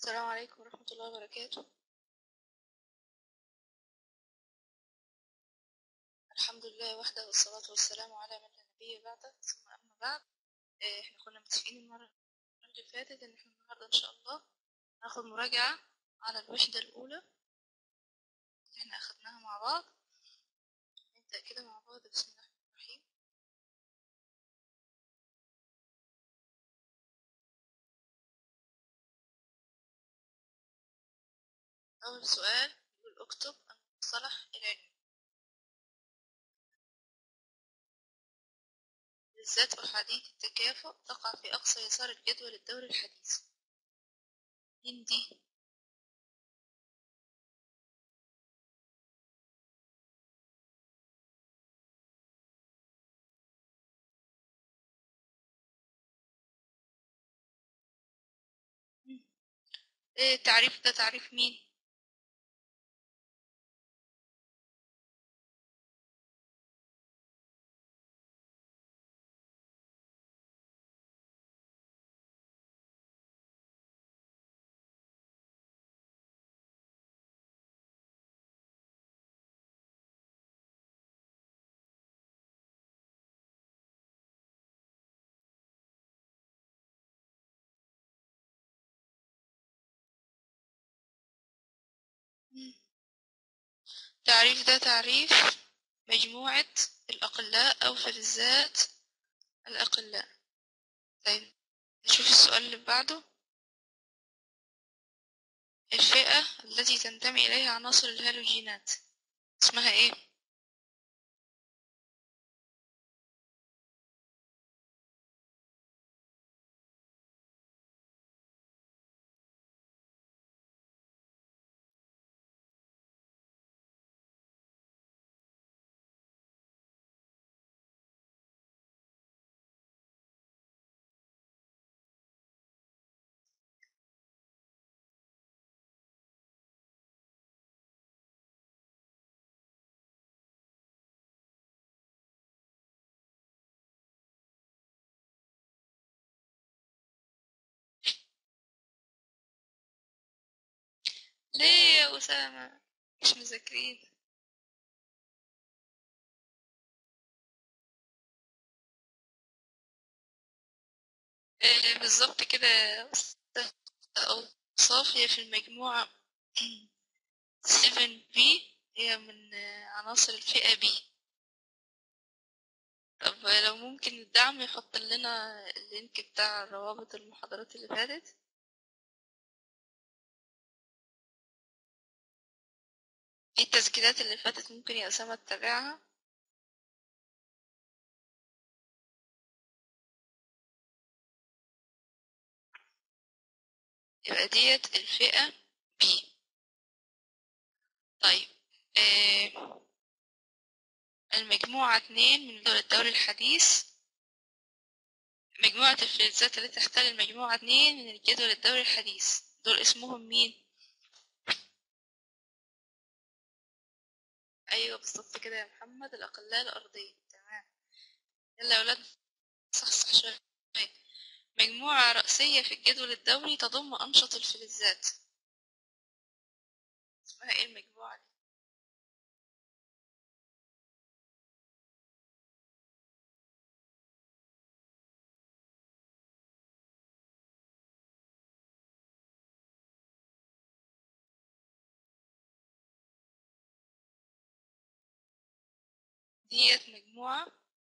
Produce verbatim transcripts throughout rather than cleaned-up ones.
السلام عليكم ورحمة الله وبركاته. الحمد لله وحده والصلاة والسلام على من لا نبي بعده، ثم أما بعد. آه، احنا كنا متفقين المرة اللي فاتت إن احنا النهاردة إن شاء الله هناخد مراجعة على الوحدة الأولى اللي احنا أخدناها مع بعض. نبدأ كده مع بعض. بسم الله الرحمن الرحيم. أول سؤال يقول اكتب المصطلح العلمي. بالذات أحادية التكافؤ تقع في أقصى يسار الجدول الدوري الحديث. مين دي؟ مم. ايه التعريف ده؟ تعريف مين؟ مم. تعريف ده تعريف مجموعة الأقلاء أو فلزات الأقلاء. طيب نشوف السؤال اللي بعده. الفئة التي تنتمي إليها عناصر الهالوجينات اسمها إيه؟ ليه يا أسامة مش مذاكرين؟ إيه بالظبط كده يا أستاذ؟ أوصاف هي في المجموعة سبعة بي، هي من عناصر الفئة بي. طب لو ممكن الدعم يحط لنا اللينك بتاع روابط المحاضرات اللي فاتت. ايه التسجيلات اللي فاتت ممكن يا أسامة تتابعها؟ يبقى ديت الفئة بي. طيب آه المجموعة اتنين من دول الدوري الحديث، مجموعة الفلزات التي تحتل المجموعة اتنين من الجدول الدوري الحديث دول اسمهم مين؟ أيوة بالظبط كده يا محمد، الأقلاء الأرضية. تمام. يلا يا ولاد صحصح شوية. مجموعة رئيسية في الجدول الدوري تضم أنشط الفلزات اسمها ايه المجموعة دي؟ ديت مجموعة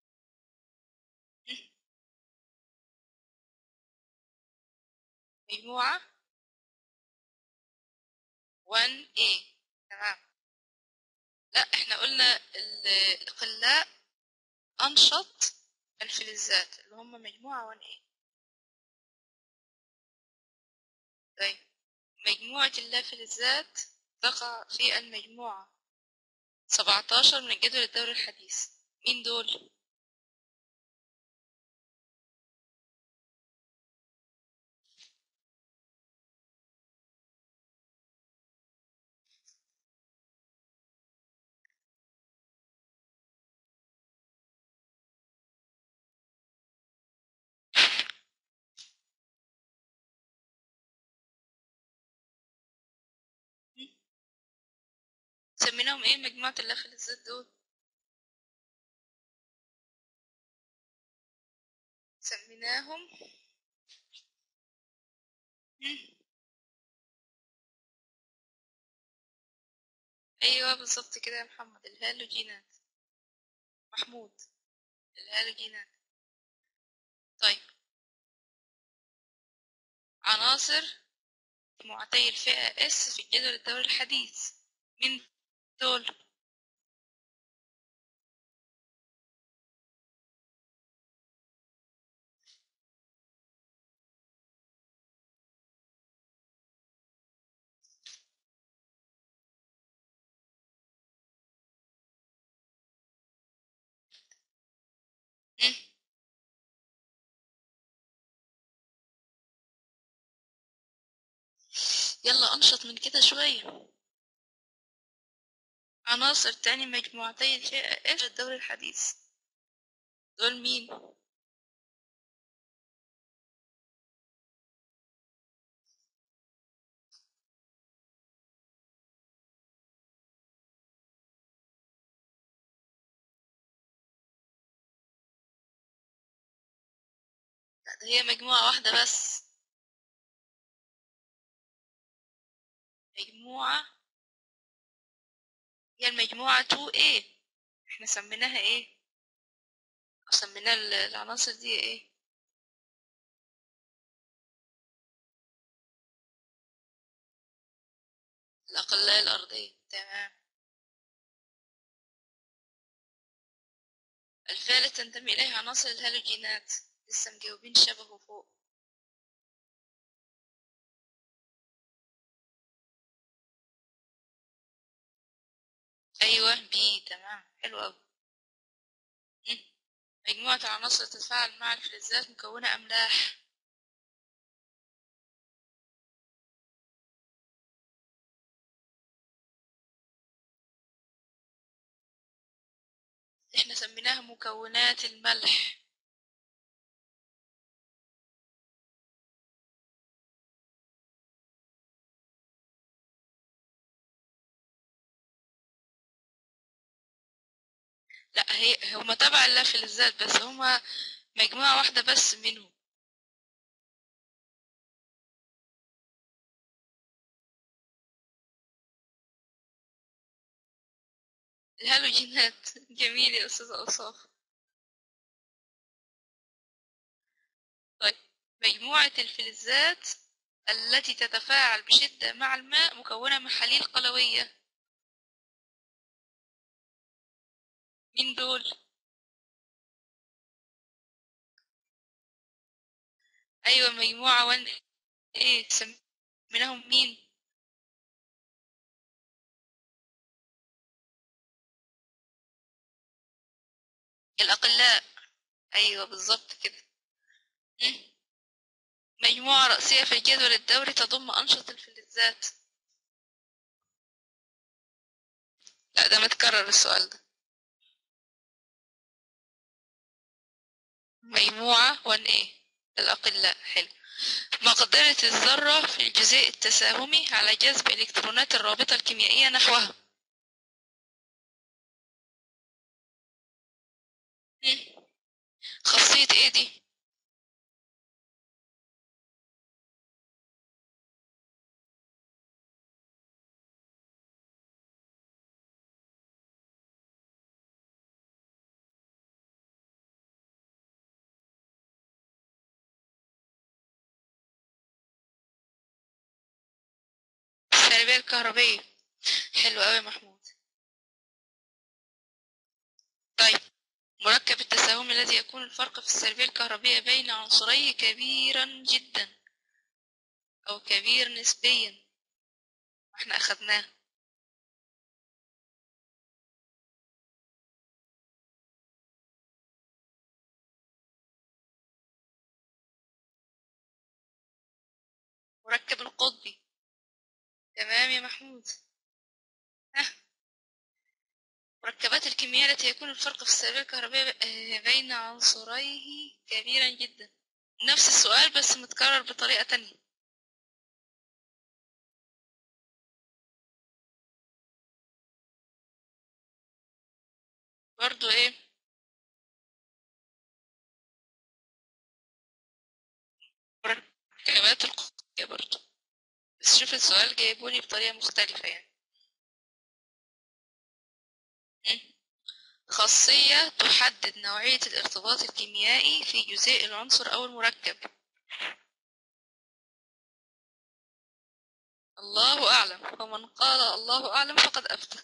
مجموعة واحد A. تمام. لا احنا قلنا الأقلاء أنشط الفلزات اللي هم مجموعة واحد A. طيب مجموعة اللافلزات تقع في المجموعة سبعتاشر من الجدول الدوري الحديث. مين دول؟ سميناهم ايه مجموعة الفلزات دول؟ سميناهم مم. ايوه بالظبط كده يا محمد، الهالوجينات. محمود، الهالوجينات. طيب، عناصر مجموعتي الفئة S في الجدول الدوري الحديث، مين دول؟ مم. يلا أنشط من كده شوية. عناصر تاني مجموعتي الفئة F في الدوري الحديث، دول مين؟ لا، ده هي مجموعة واحدة بس. مجموعة، هي المجموعة اتنين A. احنا سميناها ايه؟ سمينا ال- العناصر دي ايه؟ الأقلاء الأرضية. تمام. الفئة التي تنتمي إليها عناصر الهالوجينات، لسه مجاوبين شبهه فوق. أيوة بي. تمام، حلو أوي. مم. مجموعة العناصر تتفاعل مع الفلزات مكونة أملاح. احنا سميناها مكونات الملح. لا، هي هما تبع الفلزات بس هما مجموعة واحدة بس منهم. الهالوجينات. جميل يا أستاذ أوصاف. طيب، مجموعة الفلزات التي تتفاعل بشدة مع الماء مكونة محاليل قلوية، مين دول؟ أيوة مجموعة وان ايه، سميناهم مين؟ الأقلاء. أيوة بالظبط كده. مم. مجموعة رئيسية في الجدول الدوري تضم أنشط الفلزات. لا، ده متكرر السؤال ده. مجموعة وان ايه، الأقلاء. حلو. مقدرة الذرة في الجزيء التساهمي على جذب إلكترونات الرابطة الكيميائية نحوها. مم. خاصية ايه دي؟ السلبية الكهربية. حلو أوي يا محمود. طيب، مركب التساهم الذي يكون الفرق في السلبية الكهربية بين عنصريه كبيرا جدا أو كبير نسبيا، احنا أخدناه. مركب القطبي. تمام يا محمود. ها. مركبات الكيمياء التي يكون الفرق في السلبية الكهربية بين عنصريه كبيرا جدا، نفس السؤال بس متكرر بطريقة تانية. برضو ايه مركبات القطبية برضو، بس شوف السؤال جايبولي بطريقة مختلفة يعني. خاصية تحدد نوعية الارتباط الكيميائي في جزيء العنصر أو المركب. الله أعلم، ومن قال الله أعلم فقد أفتى.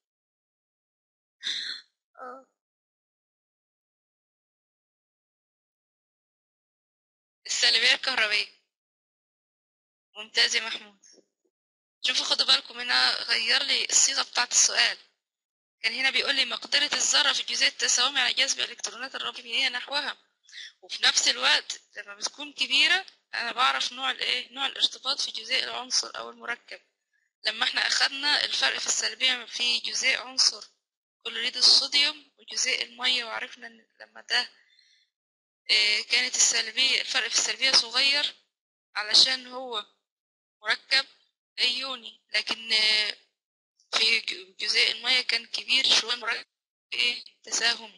السالبية الكهربية. ممتاز يا محمود. شوفوا خدوا بالكم هنا غير لي الصيغة بتاعة السؤال. كان هنا بيقول لي مقدرة الذرة في جزيء التساومي على جذب الإلكترونات الربيعية نحوها، وفي نفس الوقت لما بتكون كبيرة أنا بعرف نوع الإيه نوع الارتباط في جزيء العنصر أو المركب. لما احنا أخدنا الفرق في السلبية في جزيء عنصر كلوريد الصوديوم وجزيء المية، وعرفنا إن لما ده إيه كانت السلبية الفرق في السلبية صغير علشان هو مركب أيوني، لكن في جزيء المية كان كبير شوية مركب ايه تساهمي.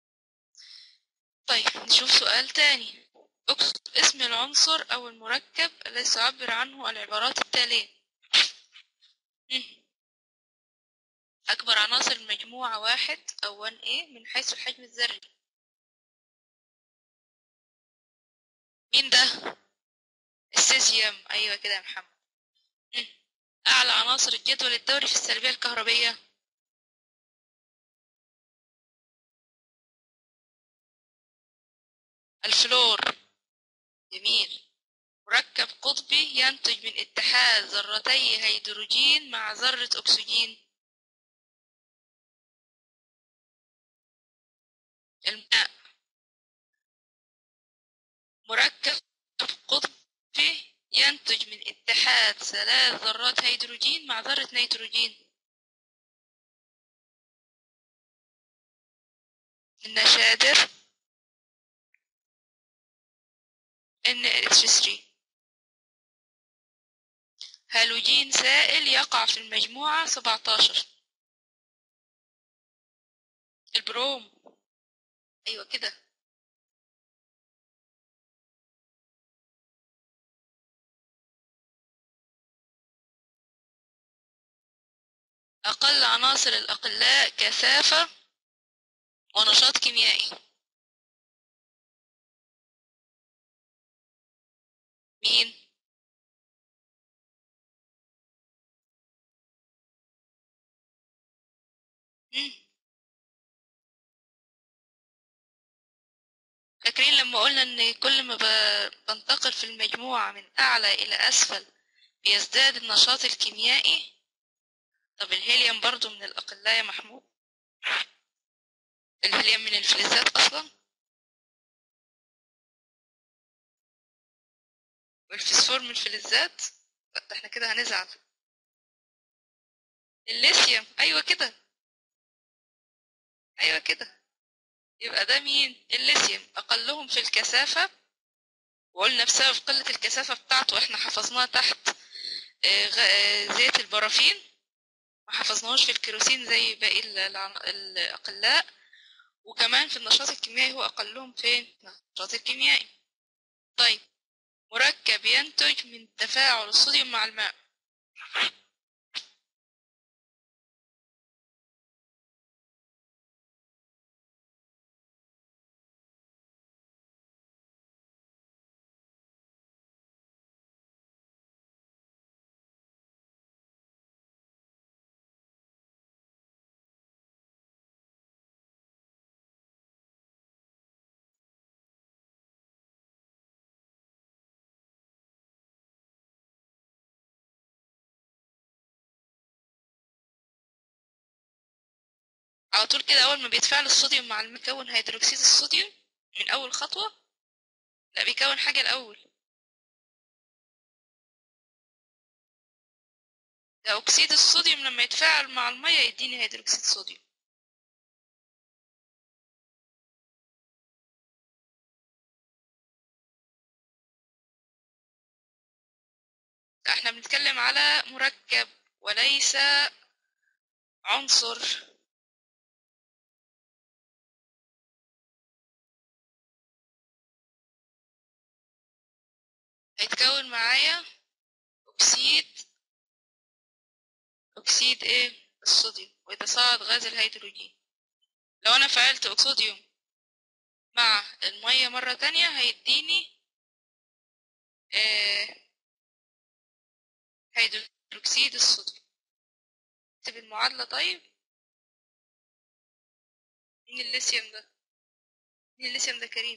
طيب نشوف سؤال تاني. اكتب اسم العنصر أو المركب الذي تعبر عنه العبارات التالية. أكبر عناصر المجموعة واحد أو واحد إيه من حيث الحجم الذري. مين ده؟ السيزيوم. أيوة كده يا محمد. أعلى عناصر الجدول الدوري في السلبية الكهربية. الفلور. جميل. مركب قطبي ينتج من اتحاد ذرتي هيدروجين مع ذرة أكسجين. الماء. مركب قطبي ينتج من اتحاد ثلاث ذرات هيدروجين مع ذرة نيتروجين. النشادر إن إتش ثري. هالوجين سائل يقع في المجموعة سبعتاشر. البروم. أيوة كده. أقل عناصر الأقلاء كثافة ونشاط كيميائي. مين؟ مم. فاكرين لما قلنا إن كل ما بنتقل في المجموعة من أعلى إلى أسفل بيزداد النشاط الكيميائي؟ طب الهيليوم برضو من الأقلاء يا محمود. الهيليوم من الفلزات أصلا. والفسفور من الفلزات. ده احنا كده هنزعل. الليثيوم. أيوة كده. أيوة كده. يبقى ده مين؟ الليثيوم. أقلهم في الكثافة، وقلنا بسبب قلة الكثافة بتاعته احنا حفظناه تحت زيت البرافين، ما حفظناهوش في الكيروسين زي باقي الأقلاء. وكمان في النشاط الكيميائي هو أقلهم فين؟ النشاط الكيميائي. طيب مركب ينتج من تفاعل الصوديوم مع الماء. على طول كده أول ما بيتفاعل الصوديوم مع الماء بيكون هيدروكسيد الصوديوم من أول خطوة؟ لا، بيكون حاجة الأول. ده أكسيد الصوديوم لما يتفاعل مع المية يديني هيدروكسيد صوديوم. احنا بنتكلم على مركب وليس عنصر. هيتكون معايا أكسيد أكسيد إيه؟ الصوديوم، ويتصاعد غاز الهيدروجين. لو أنا فعلت أكسوديوم مع المية مرة تانية هيديني آه هيدروكسيد الصوديوم. اكتب المعادلة. طيب مين الليثيوم ده؟ مين الليثيوم ده كريم؟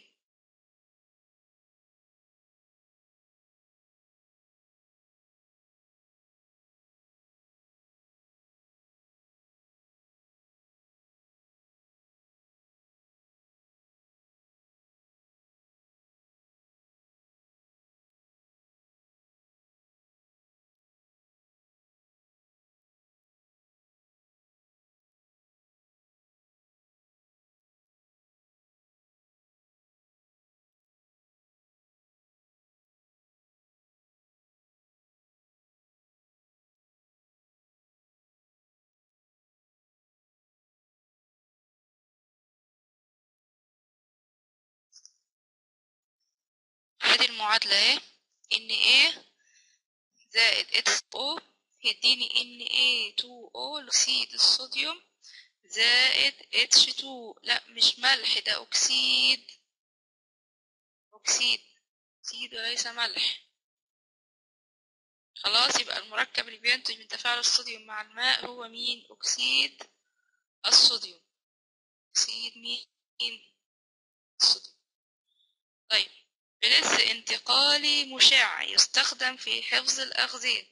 ادي المعادلة اهي. ان ايه زائد اتش او هيديني ان ايه اتنين او اكسيد الصوديوم زائد اتش اتنين. لا مش ملح، ده اكسيد اكسيد اكسيد وليس ملح. خلاص، يبقى المركب اللي بينتج من تفاعل الصوديوم مع الماء هو مين؟ اكسيد الصوديوم. اكسيد مين؟ الصوديوم. طيب، فلز انتقالي مشع يستخدم في حفظ الأغذية.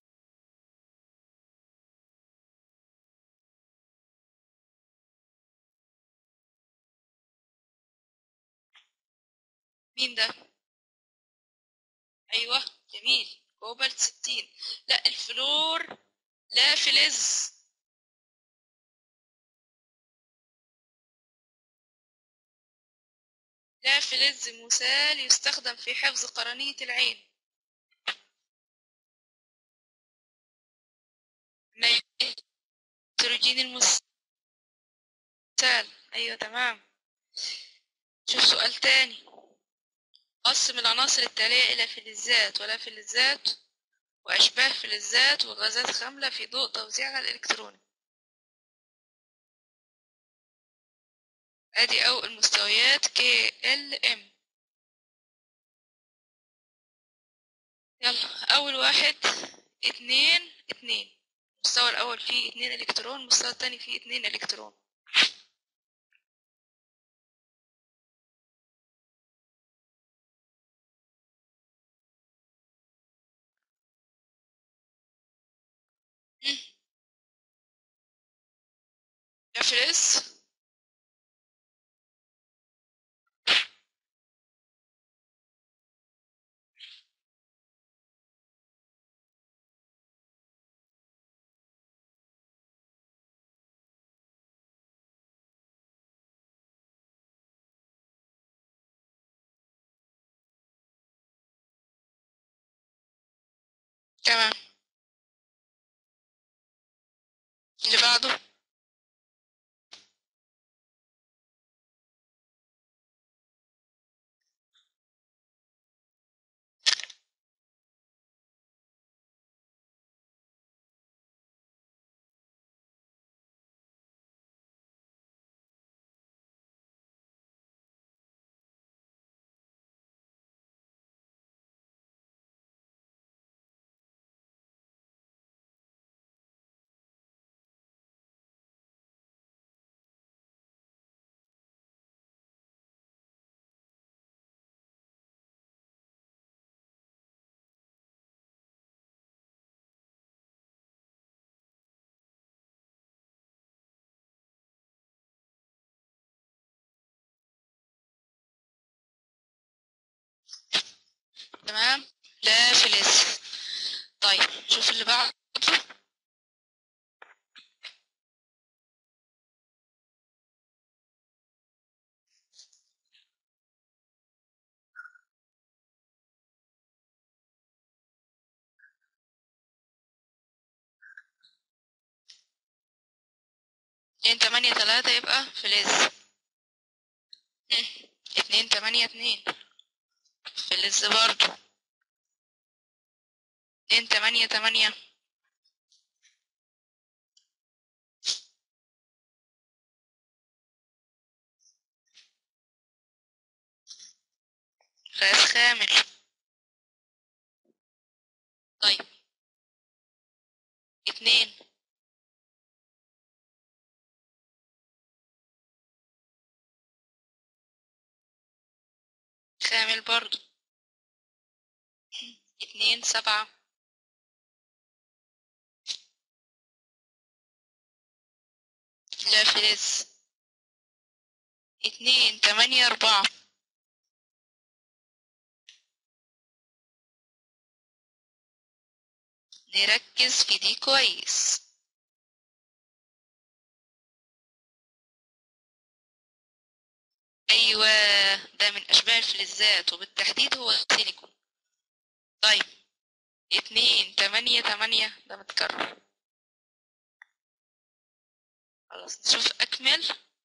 مين ده؟ أيوة جميل، كوبالت ستين. لا الفلور لا فلز. لا فلز مسال يستخدم في حفظ قرنية العين. نيتروجين المسال. أيوة تمام. شوف سؤال تاني. قسم العناصر التالية إلى فلزات ولا فلزات وأشباه فلزات وغازات خاملة في ضوء توزيعها الإلكتروني. أدي أو المستويات كي ال إم. يلا، أول واحد اتنين اتنين. المستوى الأول فيه اتنين إلكترون، المستوى التاني فيه اتنين إلكترون. يفرز. تمام. اللي بعده. تمام، لا فلز. طيب شوف اللي بعده. اتنين تمانية تلاتة يبقى فلز. اتنين تمانية اتنين فلز برضو. اتنين تمانية تمانية. قياس كامل. طيب اتنين كامل برضو. اتنين سبعة. لا فلز. اتنين تمانية أربعة. نركز في دي كويس. أيوة، ده من أشباه الفلزات وبالتحديد هو السيليكون. طيب اتنين تمانية تمانية ده متكرر. خلاص نشوف أكمل.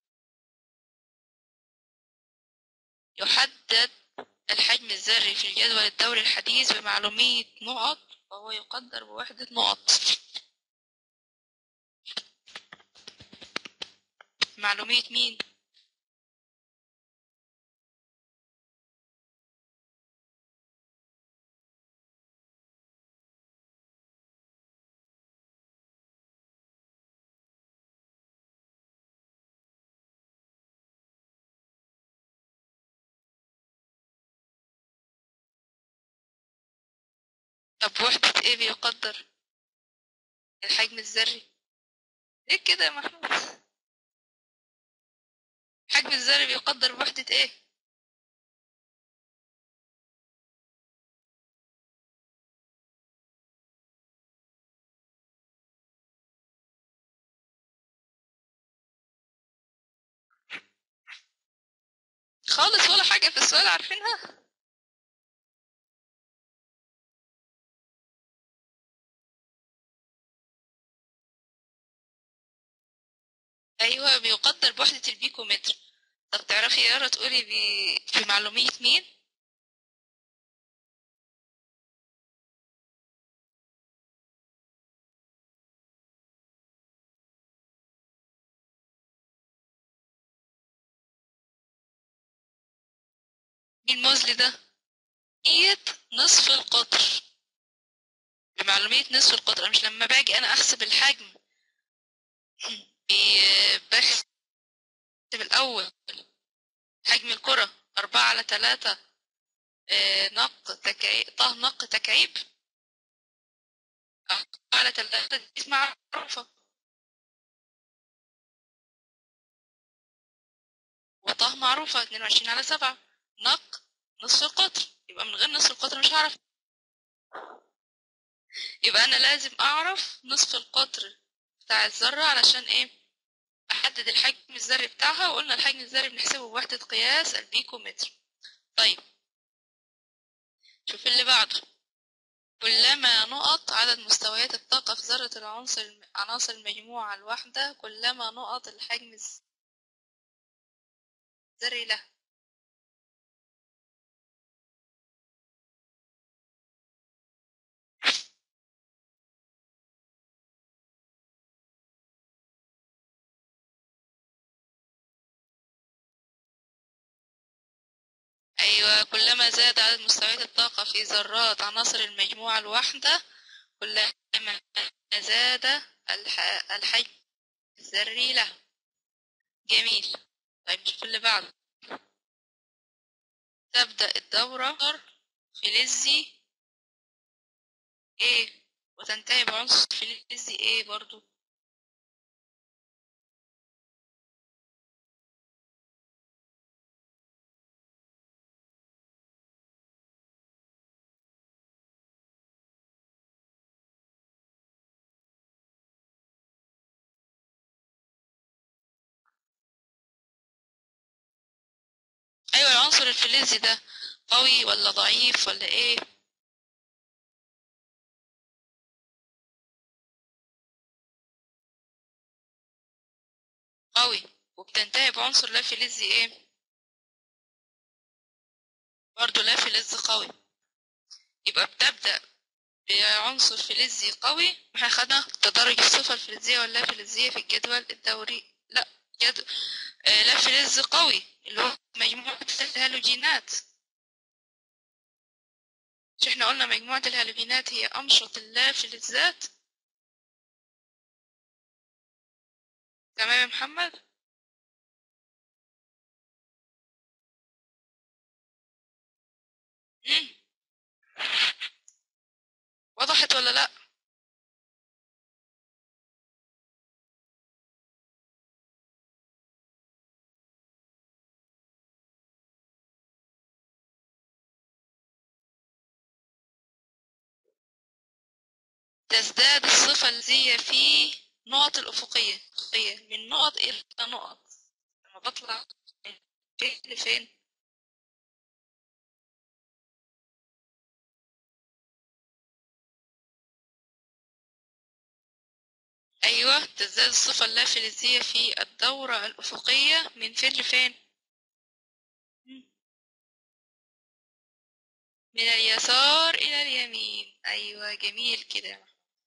يحدد الحجم الذري في الجدول الدوري الحديث بمعلومية نقط وهو يقدر بوحدة نقط. معلومية مين؟ طب وحدة ايه بيقدر الحجم الذري؟ ايه كده يا محمود؟ الحجم الذري بيقدر بوحدة ايه؟ خالص ولا حاجة في السؤال عارفينها؟ ايوه بيقدر بوحدة البيكومتر. طب تعرفي يا يارا تقولي بي... في معلومية مين؟ مين موزلي ده؟ معلومية نصف القطر. بمعلومية نصف القطر. مش لما باجي انا احسب الحجم بحسب الاول حجم الكرة أربعة على تلاتة نق تكعيب طه نق تكعيب. أربعة على تلاتة دي معروفة، وطه معروفة اتنين وعشرين على سبعة. نق نصف القطر، يبقى من غير نصف القطر مش هعرف. يبقى أنا لازم أعرف نصف القطر بتاع الذرة علشان إيه؟ أحدد الحجم الذري بتاعها. وقلنا الحجم الذري بنحسبه بوحدة قياس البيكومتر. طيب شوف اللي بعده. كلما نقط عدد مستويات الطاقة في ذرة العنصر عناصر المجموعة الواحدة كلما نقط الحجم الذري له. أيوة، كلما زاد عدد مستويات الطاقة في ذرات عناصر المجموعة الواحدة كلما زاد الحجم الذري له. جميل. طيب نشوف اللي بعده. تبدأ الدورة فلزي A وتنتهي بعنصر فلزي A برضو. أيوة، العنصر الفلزي ده قوي ولا ضعيف ولا ايه؟ قوي. وبتنتهي بعنصر لا فلزي ايه؟ برضو لا فلز قوي. يبقى بتبدأ بعنصر فلزي قوي. احنا خدنا تدرج الصفة الفلزية واللا فلزية في الجدول الدوري. لا جد... آه لا فلز قوي اللي هو مجموعة الهالوجينات. مش احنا قلنا مجموعة الهالوجينات هي أمشط اللا فلزات؟ تمام يا محمد. مم. وضحت ولا لا؟ تزداد الصفة الفلزية في نقط الأفقية من نقط إلى نقط لما بطلع من فين لفين. أيوة تزداد الصفة اللافلزية في الدورة الأفقية من فين لفين؟ من اليسار إلى اليمين. أيوة جميل كده.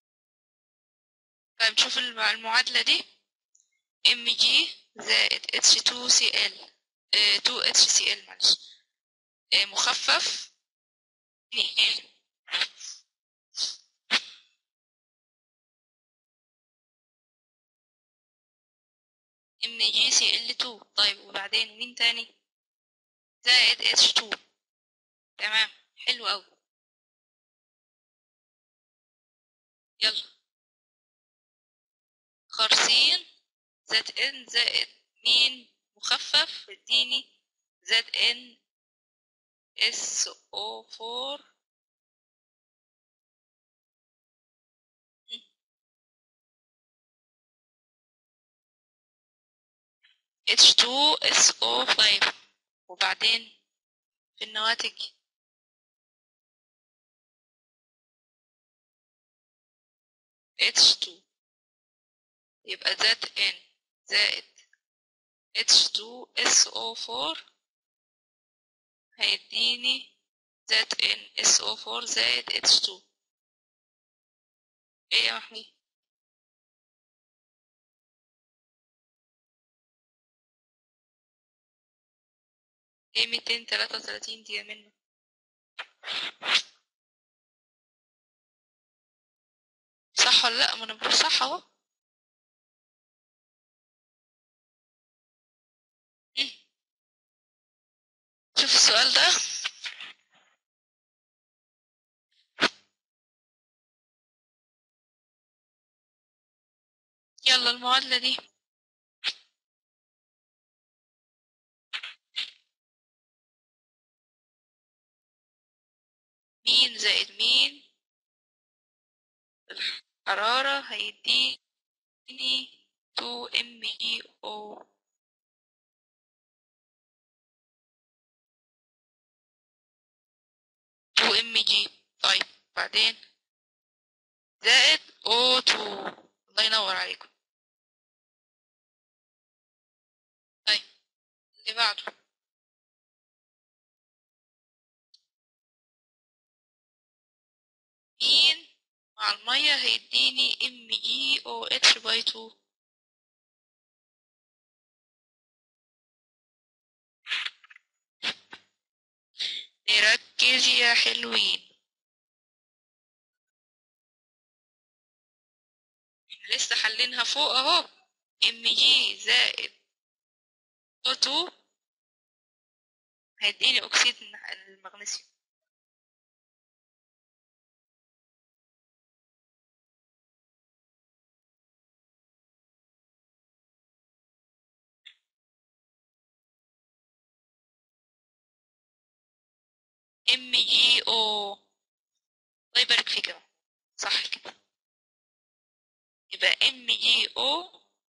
طيب نشوف المعادلة دي. ام جي زائد اتش تو سي ال تو اتش سي ال معلش مخفف ام جي سي ال تو. طيب وبعدين مين تاني؟ زائد اتش تو. تمام حلو أوي. يلا خرسين زائد ان زائد مين مخفف اديني زائد ان اس او فور اتش تو اس او فايف. وبعدين في النواتج اتش تو يبقى زائد ان زائد اتش تو اس او فور هيديني زائد ان اس او فور زائد اتش تو. ايه يا محمود؟ ايه ميتين تلاتة وتلاتين دي منه؟ صح ولا لا؟ ما انا بقول صح اهو. شوف السؤال ده. يلا المعادلة دي مين زائد مين الحرارة هيديني تو ام جي او تو ام جي. طيب بعدين زائد او تو. الله ينور عليكم. طيب اللي بعده مين مع المية هيديني ام جي او اتش باي تو. نركز يا حلوين. احنا لسه حلينها فوق اهو. ام جي زائد او تو هيديني اكسيد المغنيسيوم. ام جي او. الله يبارك فيك يا صح كده. يبقى ام جي او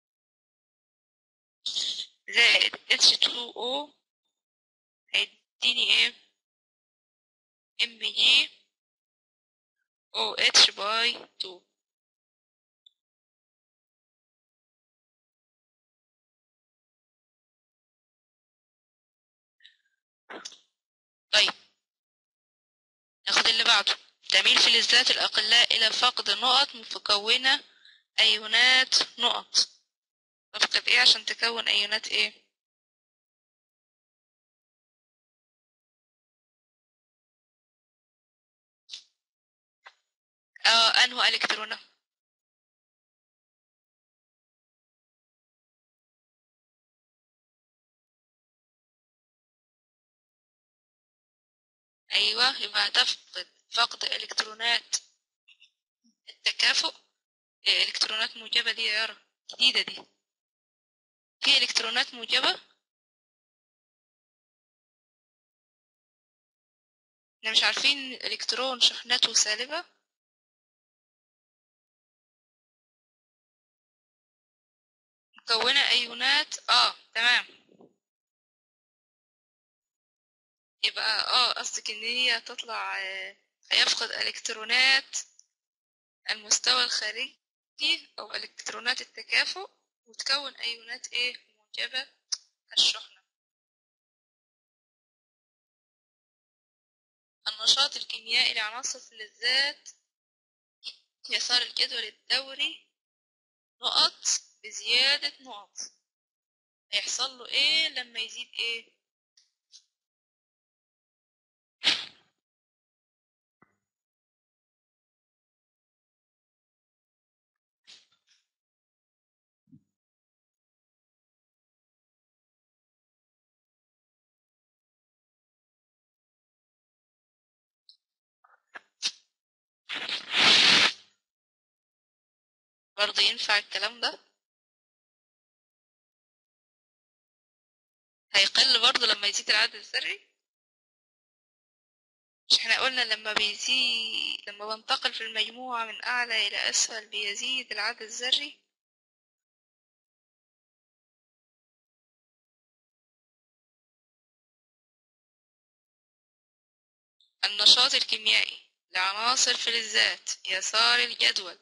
زائد اتش تو او هيديني ايه؟ ام جي او اتش باي تو. طيب ناخد اللي بعده. تميل فلزات الأقلاء إلى فقد نقط مكونة أيونات نقط. تفقد إيه عشان تكون أيونات إيه؟ اه أنه إلكترونة. أيوة، يبقى تفقد فقد إلكترونات التكافؤ. إيه إلكترونات موجبة دي يا يارا؟ جديدة دي. في إلكترونات موجبة؟ احنا مش عارفين الإلكترون شحنته سالبة. مكونة أيونات، اه تمام. يبقى اه قصدك ان هي تطلع آه، هيفقد الكترونات المستوى الخارجي او الكترونات التكافؤ وتكون ايونات ايه موجبة الشحنة. النشاط الكيميائي لعناصر الفلزات يسار الجدول الدوري نقط بزيادة نقط. هيحصل له ايه لما يزيد ايه؟ برضه ينفع الكلام ده؟ هيقل برضه لما يزيد العدد الذري؟ مش احنا قلنا لما بيزيد لما بنتقل في المجموعة من أعلى إلى أسفل بيزيد العدد الذري؟ النشاط الكيميائي لعناصر فلزات يسار الجدول.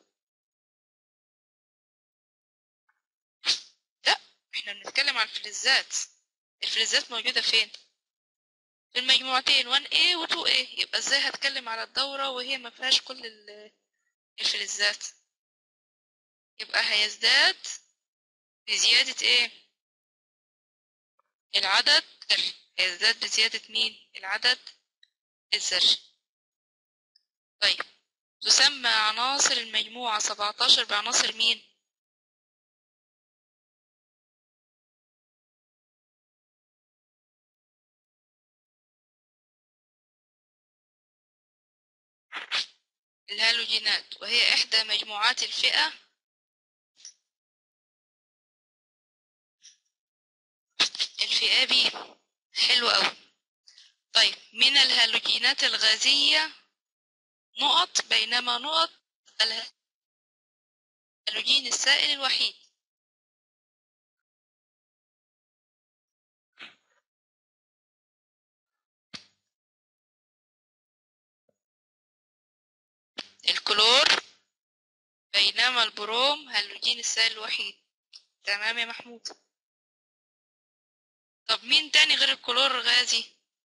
لا، احنا بنتكلم عن الفلزات. الفلزات موجودة فين؟ في المجموعتين واحد إيه و اتنين إيه. يبقى ازاي هتكلم على الدورة وهي ما فيهاش كل ال- الفلزات؟ يبقى هيزداد بزيادة ايه؟ العدد. هيزداد بزيادة مين؟ العدد الذري. طيب، تسمى عناصر المجموعة سبعتاشر بعناصر مين؟ الهالوجينات، وهي إحدى مجموعات الفئة الفئة بي. حلو أوي. طيب، من الهالوجينات الغازية نقط، بينما نقط الهالوجين السائل الوحيد. الكلور، بينما البروم هالوجين السائل الوحيد. تمام يا محمود. طب مين تاني غير الكلور غازي؟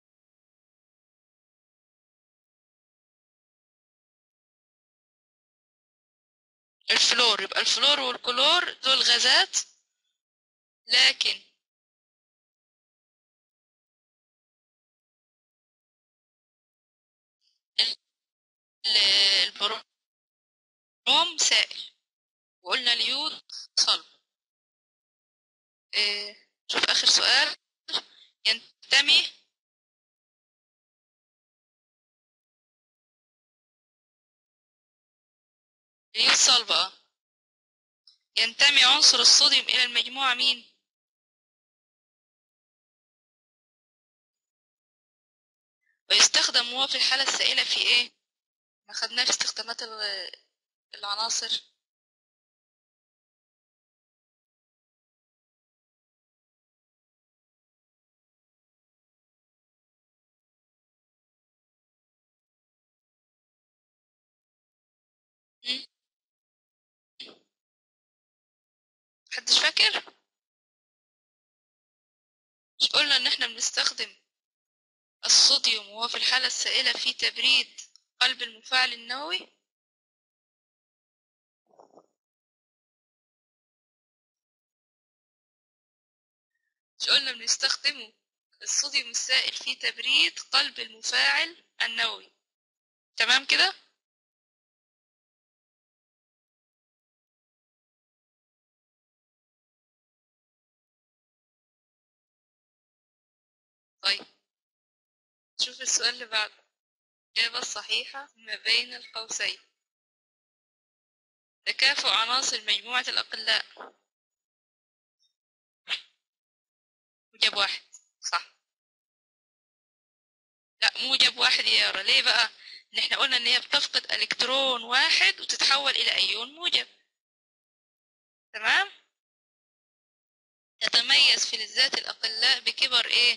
الفلور. يبقى الفلور والكلور دول غازات، لكن البروم سائل، وقلنا اليود صلب. إيه، شوف آخر سؤال. ينتمي اليود صلب اه ينتمي عنصر الصوديوم إلى المجموعة مين؟ ويستخدم هو في الحالة السائلة في إيه؟ ما خدناه في استخدامات العناصر. محدش فاكر؟ مش قلنا إن إحنا بنستخدم الصوديوم وهو في الحالة السائلة في تبريد قلب المفاعل النووي. مش قلنا بنستخدمه الصوديوم السائل في تبريد قلب المفاعل النووي؟ تمام كده. طيب شوف السؤال اللي بعده. الإجابة الصحيحة ما بين القوسين تكافؤ عناصر مجموعة الأقلاء. موجب واحد صح. لا موجب واحد يا يارا. ليه بقى؟ ان احنا قلنا ان هي بتفقد الكترون واحد وتتحول الى ايون موجب. تمام. تتميز فلزات الاقلاء بكبر ايه؟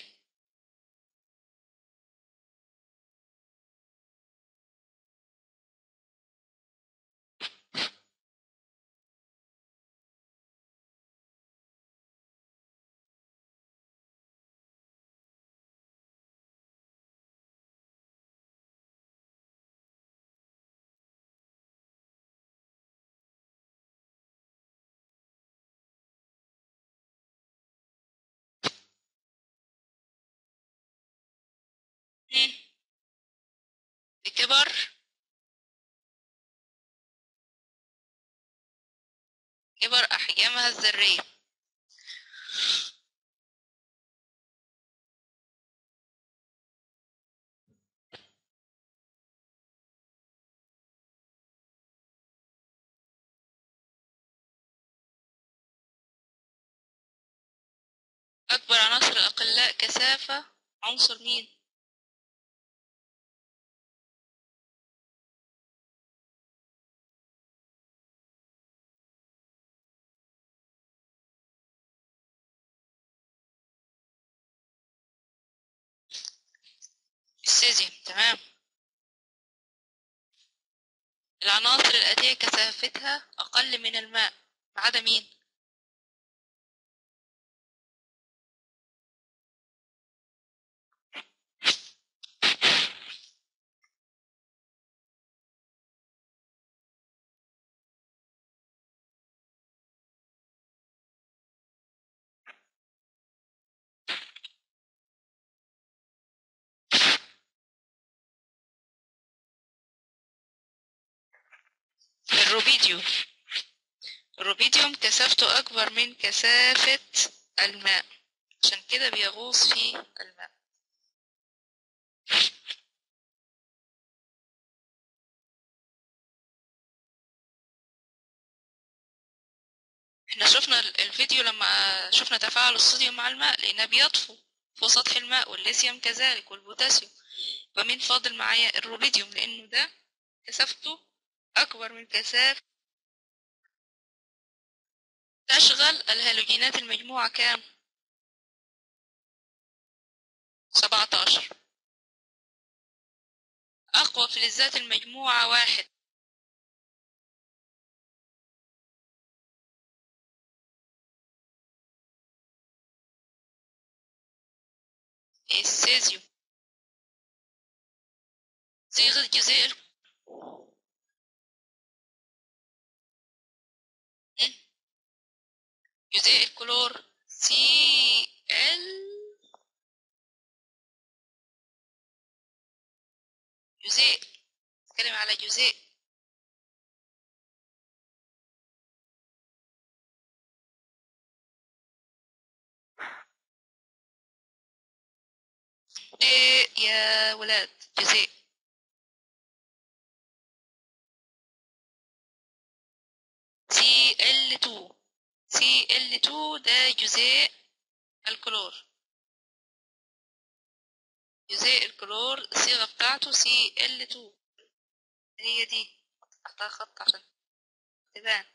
مم. بكبر كبر احجامها الذريه. اكبر عناصر الاقلاء كثافه عنصر مين؟ السيزيوم. تمام. العناصر الآتية كثافتها أقل من الماء ما عدا مين؟ الروبيديوم. الروبيديوم كثافته أكبر من كثافة الماء، عشان كده بيغوص في الماء. احنا شفنا الفيديو لما شفنا تفاعل الصوديوم مع الماء لأنه بيطفو فوق سطح الماء، والليثيوم كذلك والبوتاسيوم. فمين فاضل معايا؟ الروبيديوم، لأنه ده كثافته أكبر من كثافة. تشغل الهالوجينات المجموعة كام؟ سبعتاشر. أقوى فلزات المجموعة واحد. السيزيوم. صيغة جزيء جزيء الكلور سي ال. جزيء. نتكلم على جزيء. ايه يا ولاد؟ جزيء. سي ال اتنين. سي ال اتنين ده جزيء الكلور. جزيء الكلور الصيغة بتاعته سي ال اتنين. هي دي تحتها خط عشان تبان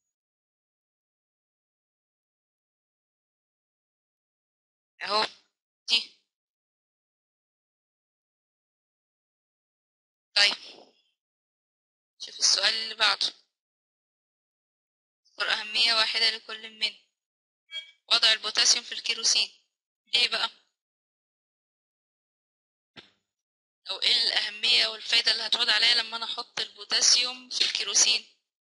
اهو. دي. طيب شوف السؤال اللي بعده. اذكر أهمية واحدة لكل من. وضع البوتاسيوم في الكيروسين. ليه بقى؟ او ايه الاهمية والفايدة اللي هتعود عليا لما انا احط البوتاسيوم في الكيروسين؟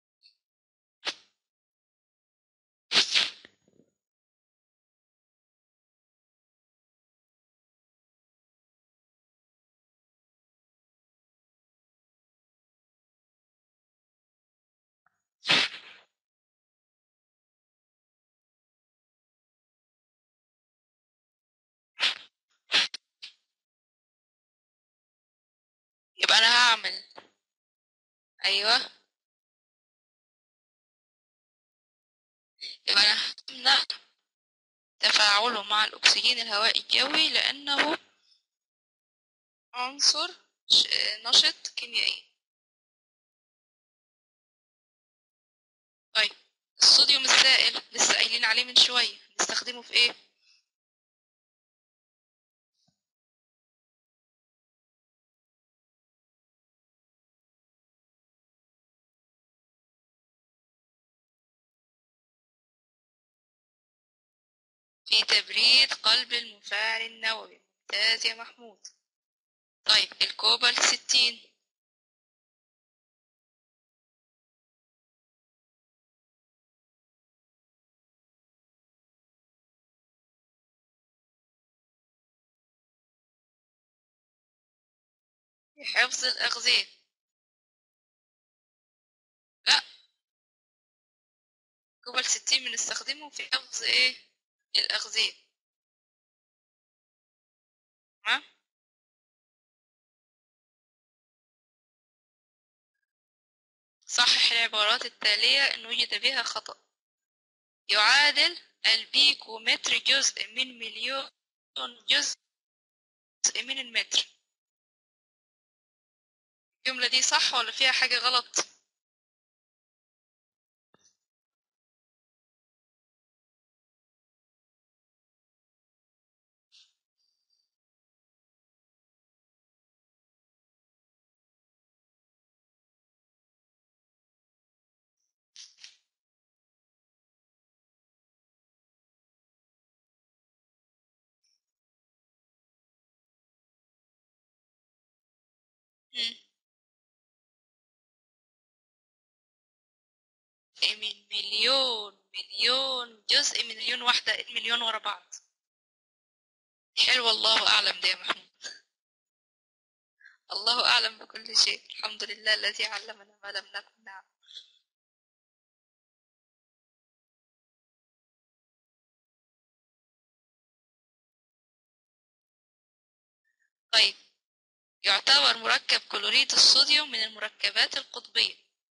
يبقى انا هعمل، ايوه، يبقى انا همنع تفاعله مع الاكسجين الهوائي الجوي لانه عنصر ش- نشط كيميائي. طيب الصوديوم السائل لسه قايلين عليه من شوية، نستخدمه في ايه؟ في تبريد قلب المفاعل النووي. ممتاز يا محمود. طيب الكوبالت ستين. في حفظ الأغذية. لا، كوبالت ستين بنستخدمه في حفظ ايه؟ الأغذية. ها؟ صحح العبارات التالية إن وجد بها خطأ. يعادل البيكومتر جزء من مليون جزء من المتر. الجملة دي صح ولا فيها حاجة غلط؟ مم. من مليون مليون جزء من مليون واحدة، المليون ورا بعض. حلو، الله أعلم ده يا محمود. الله أعلم بكل شيء، الحمد لله الذي علمنا ما لم نكن نعلم. طيب يعتبر مركب كلوريد الصوديوم من المركبات القطبية.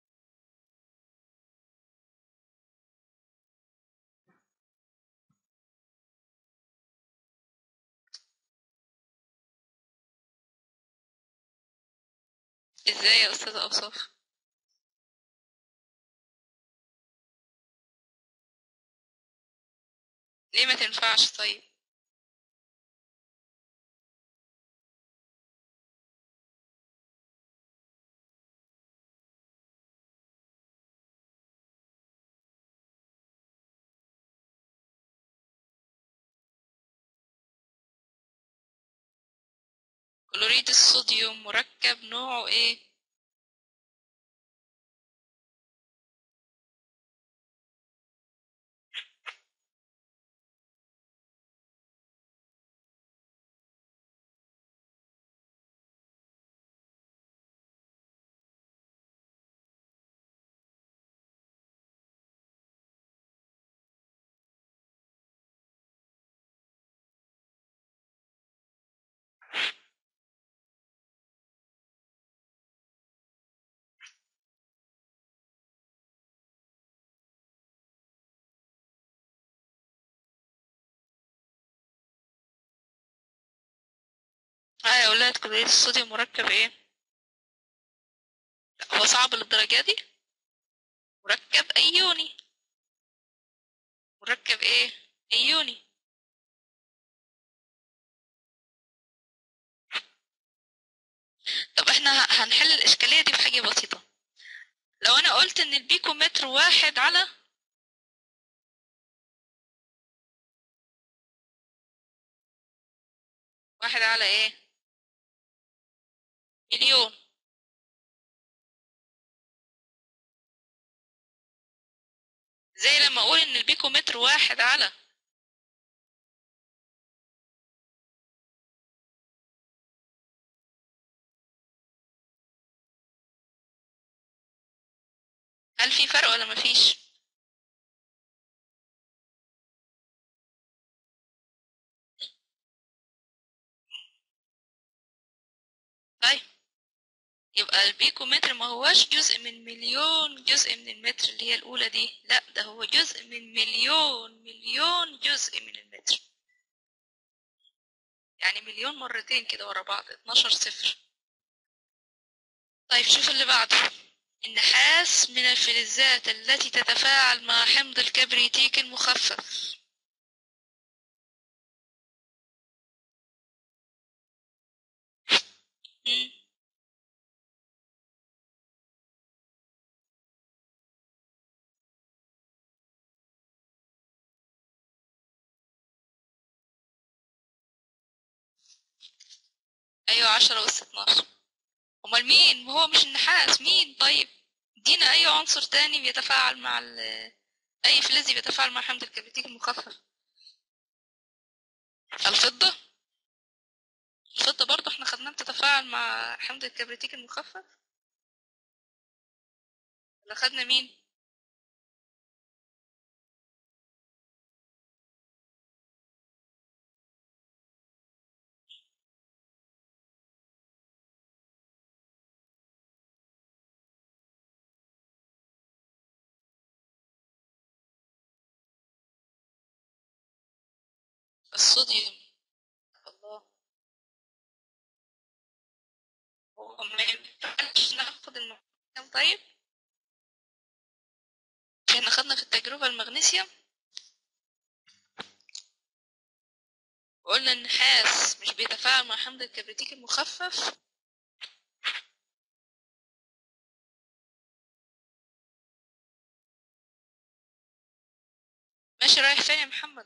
ازاي يا أستاذ أوصاف؟ ليه ما تنفعش طيب؟ كلوريد الصوديوم مركب نوعه ايه؟ اه يا ولاد، كلوريد الصوديوم مركب ايه؟ لا، هو صعب للدرجة دي؟ مركب أيوني. مركب ايه؟ أيوني. طب احنا هنحل الإشكالية دي بحاجة بسيطة. لو أنا قلت إن البيكومتر واحد على واحد على ايه؟ مليون. زي لما اقول ان البيكومتر واحد على هل في فرق ولا مفيش؟ طيب يبقى البيكومتر ما هوش جزء من مليون جزء من المتر اللي هي الأولى دي، لا ده هو جزء من مليون مليون جزء من المتر، يعني مليون مرتين كده ورا بعض، اتناشر صفر. طيب شوف اللي بعده. النحاس من الفلزات التي تتفاعل مع حمض الكبريتيك المخفف. مم. أيوة عشرة أس اتناشر. أمال مين؟ ما هو مش النحاس، مين طيب؟ ادينا أي عنصر تاني بيتفاعل مع ال أي فلزي بيتفاعل مع حمض الكبريتيك المخفف. الفضة. الفضة برضه احنا خدناها بتتفاعل مع حمض الكبريتيك المخفف، ولا خدنا مين؟ الصوديوم. الله. هو ما ينفعش ناخد المغنيسيوم طيب؟ احنا خدنا في التجربة المغنيسيوم وقلنا النحاس مش بيتفاعل مع حمض الكبريتيك المخفف. ماشي، رايح فين يا محمد؟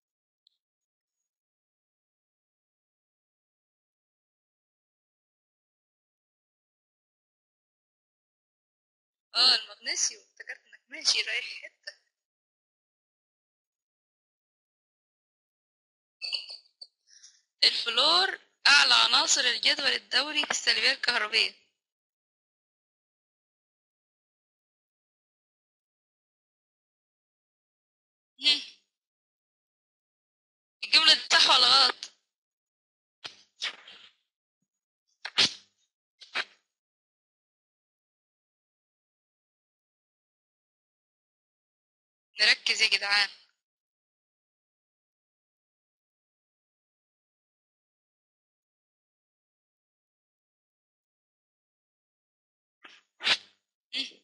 اه المغنيسيوم، افتكرت انك ماشي رايح حتة. الفلور اعلى عناصر الجدول الدوري في السلبية الكهربية. هم. الجملة دي صح ولا غلط؟ نركز يا جدعان. هم.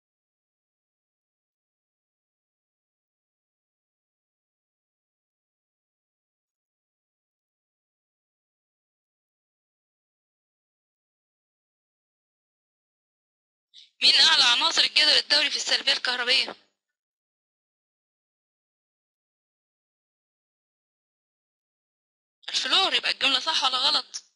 مين اعلى عناصر الجدول الدوري في السلبية الكهربية؟ الفلور. يبقى الجملة صح ولا غلط؟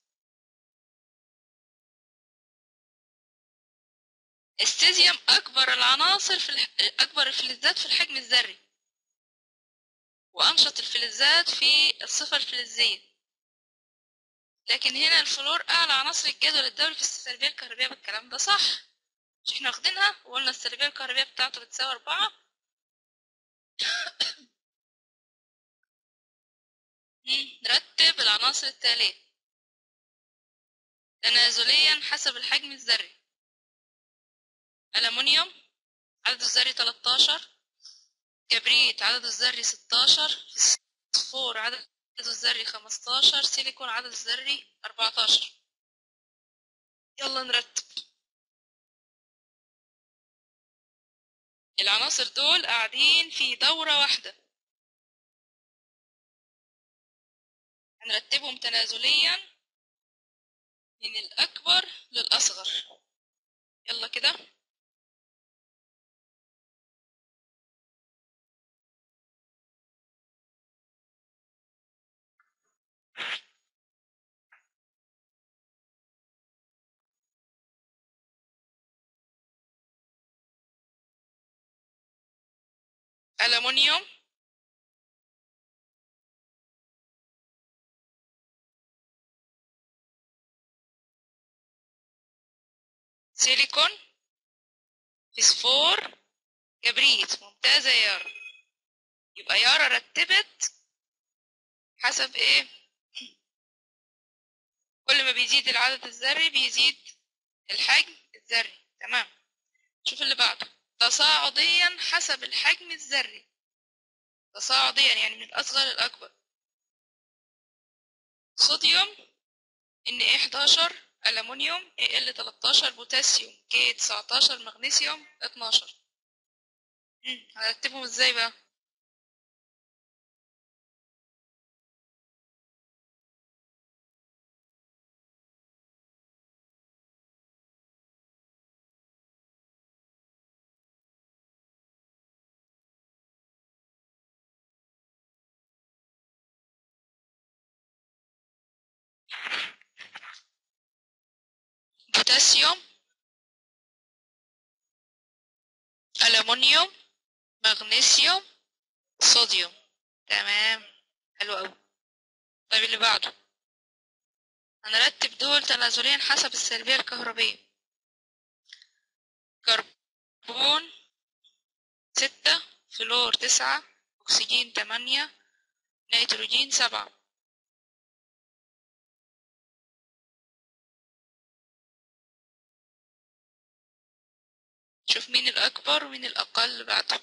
السيزيوم أكبر العناصر في الح... أكبر الفلزات في الحجم الذري، وأنشط الفلزات في الصفة الفلزية. لكن هنا الفلور أعلى عناصر الجدول الدوري في السلبية الكهربية، بالكلام ده صح. مش احنا واخدينها وقلنا السلبية الكهربية بتاعته بتساوي أربعة. نرتب العناصر التالية تنازليا حسب الحجم الذري. ألمنيوم عدد الذري تلتاشر، كبريت عدد الذري ستاشر، فوسفور عدد الذري خمستاشر، سيليكون عدد الذري أربعتاشر. يلا نرتب. العناصر دول قاعدين في دورة واحدة، هنرتبهم تنازليا من الأكبر للأصغر. يلا كده. ألمنيوم، سيليكون، فسفور، كبريت. ممتازة يا يارا. يبقى يارا رتبت حسب ايه؟ كل ما بيزيد العدد الذري بيزيد الحجم الذري. تمام. شوف اللي بعده. تصاعديا حسب الحجم الذري. تصاعديا يعني من الأصغر للأكبر. صوديوم ان ايه حداشر، ألمنيوم ايه ال تلتاشر، بوتاسيوم كي تسعتاشر، مغنيسيوم اتناشر. هرتبهم ازاي بقى؟ بوتاسيوم، ألمنيوم، مغنيسيوم، صوديوم. تمام. حلو قوي. طيب اللي بعده. هنرتب دول تنازليا حسب السلبية الكهربية. كربون ستة، فلور تسعة، أكسجين تمانية، نيتروجين سبعة. شوف مين الأكبر ومين الأقل بعده.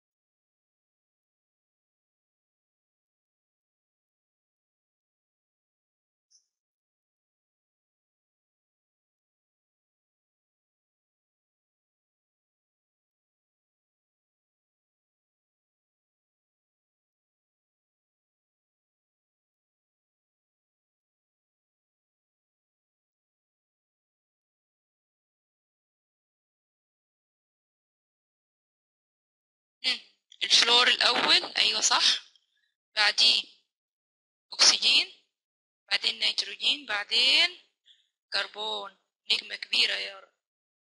الفلور الأول، أيوة صح. بعدين أكسجين، بعدين نيتروجين، بعدين كربون. نجمة كبيرة يا رب.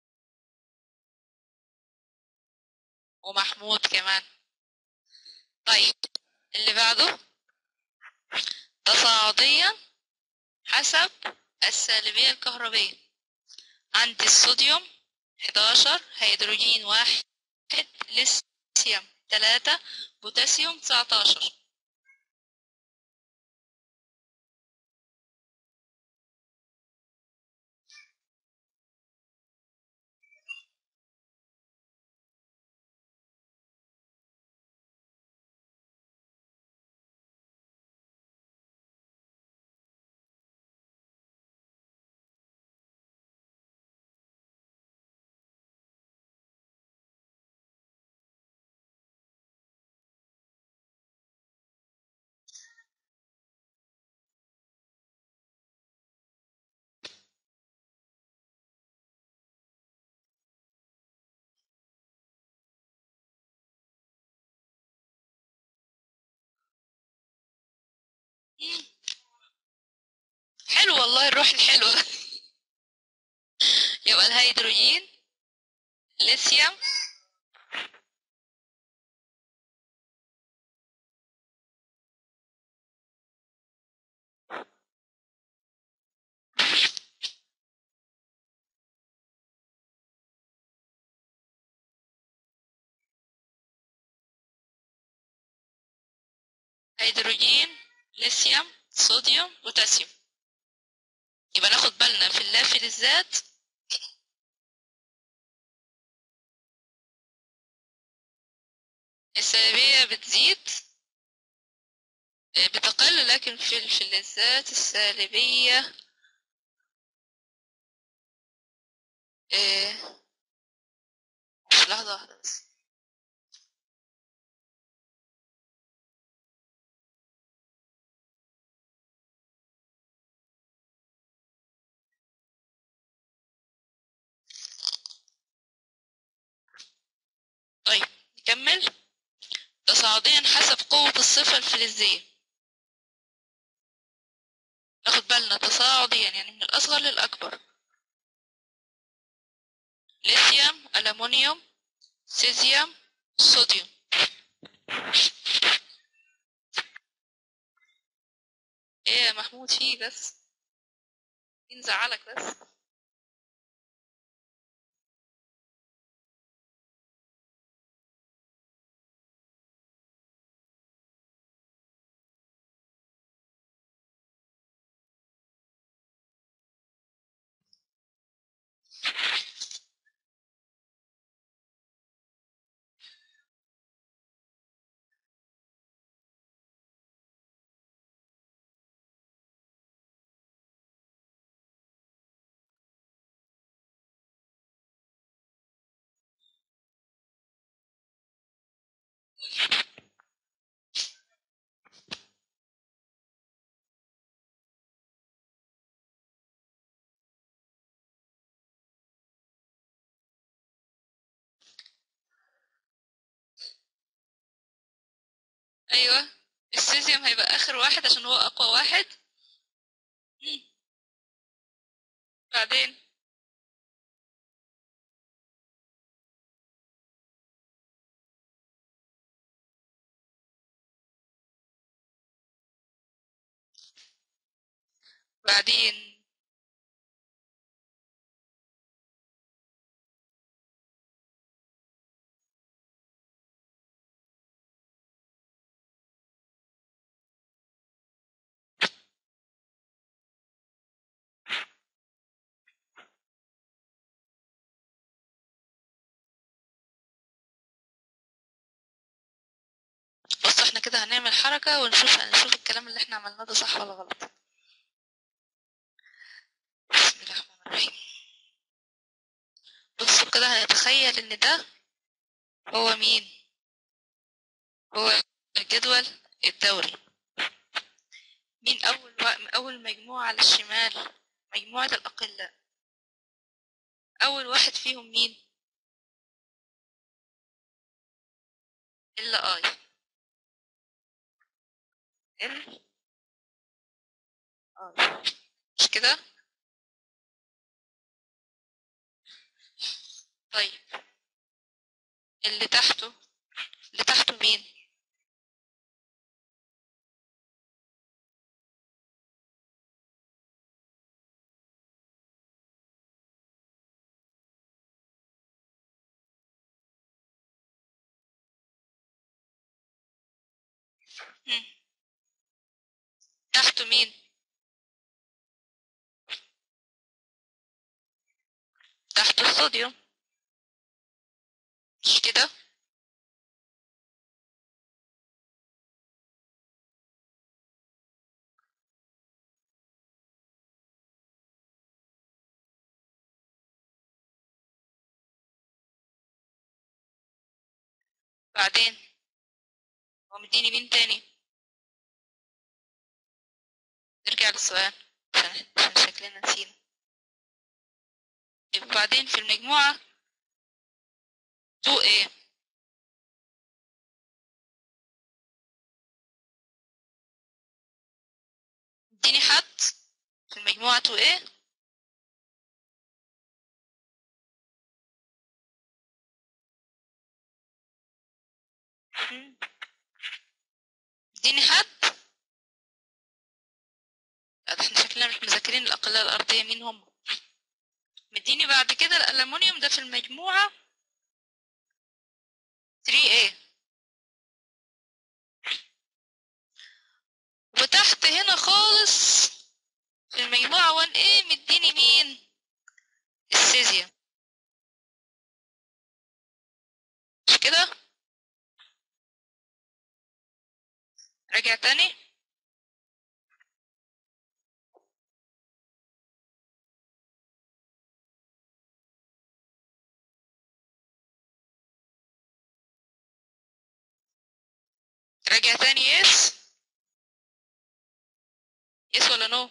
ومحمود كمان. طيب اللي بعده. تصاعديا حسب السالبية الكهربية. عندي الصوديوم حداشر، هيدروجين واحد، ليثيوم تلاتة، بوتاسيوم تسعتاشر. حلو والله الروح الحلوة. يبقى الهيدروجين، ليثيوم، هيدروجين، ليثيوم، صوديوم، بوتاسيوم. يبقى ناخد بالنا في اللافلزات السلبية بتزيد بتقل، لكن في الفلزات السالبية إيه. لحظة واحدة بس. طيب نكمل. تصاعديا حسب قوة الصفة الفلزية. ناخد بالنا تصاعديا يعني من الأصغر للأكبر. ليثيوم، ألمنيوم، سيزيوم، صوديوم. ايه يا محمود فيه بس؟ مين زعلك بس؟ ايوه، السيزيوم هيبقى اخر واحد عشان هو اقوى واحد. بعدين بعدين بص، احنا كده هنعمل حركة ونشوف هنشوف الكلام اللي احنا عملناه ده صح ولا غلط. بسم الله الرحمن الرحيم. بصوا كده، هنتخيل ان ده هو مين؟ هو الجدول الدوري. مين أول و... أول مجموعة على الشمال؟ مجموعة الأقلة. أول واحد فيهم مين؟ إلا آي. ال آي، مش كده؟ طيب، اللي تحته اللي تحته مين؟ مم. تحته مين؟ تحته الصوديوم، مش كده؟ بعدين هو مديني مين تاني؟ نرجع للسؤال عشان عشان شكلنا نسينا. يبقى بعدين في المجموعة تو ايه؟ اديني حد في المجموعة تو ايه. اديني حد. لا، ده احنا شكلنا مش مذاكرين الأقلاء الأرضية مين هم. مديني بعد كده الألمونيوم ده في المجموعة ثري ايه، وتحت هنا خالص في المجموعة ون ايه مديني مين؟ السيزيوم، مش كده؟ راجع تاني. راجع تاني. يس يس ولا نو؟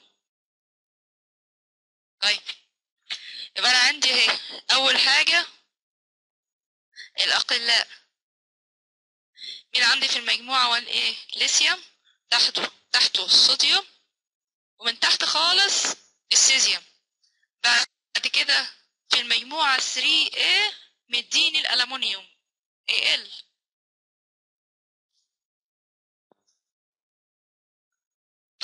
طيب، يبقى انا عندي اهي اول حاجة الاقلاء. مين عندي في المجموعة ون ايه؟ ليثيوم، تحته تحته الصوديوم، ومن تحت خالص السيزيوم. بعد كده في المجموعة ثري ايه مديني الألمونيوم اي ال.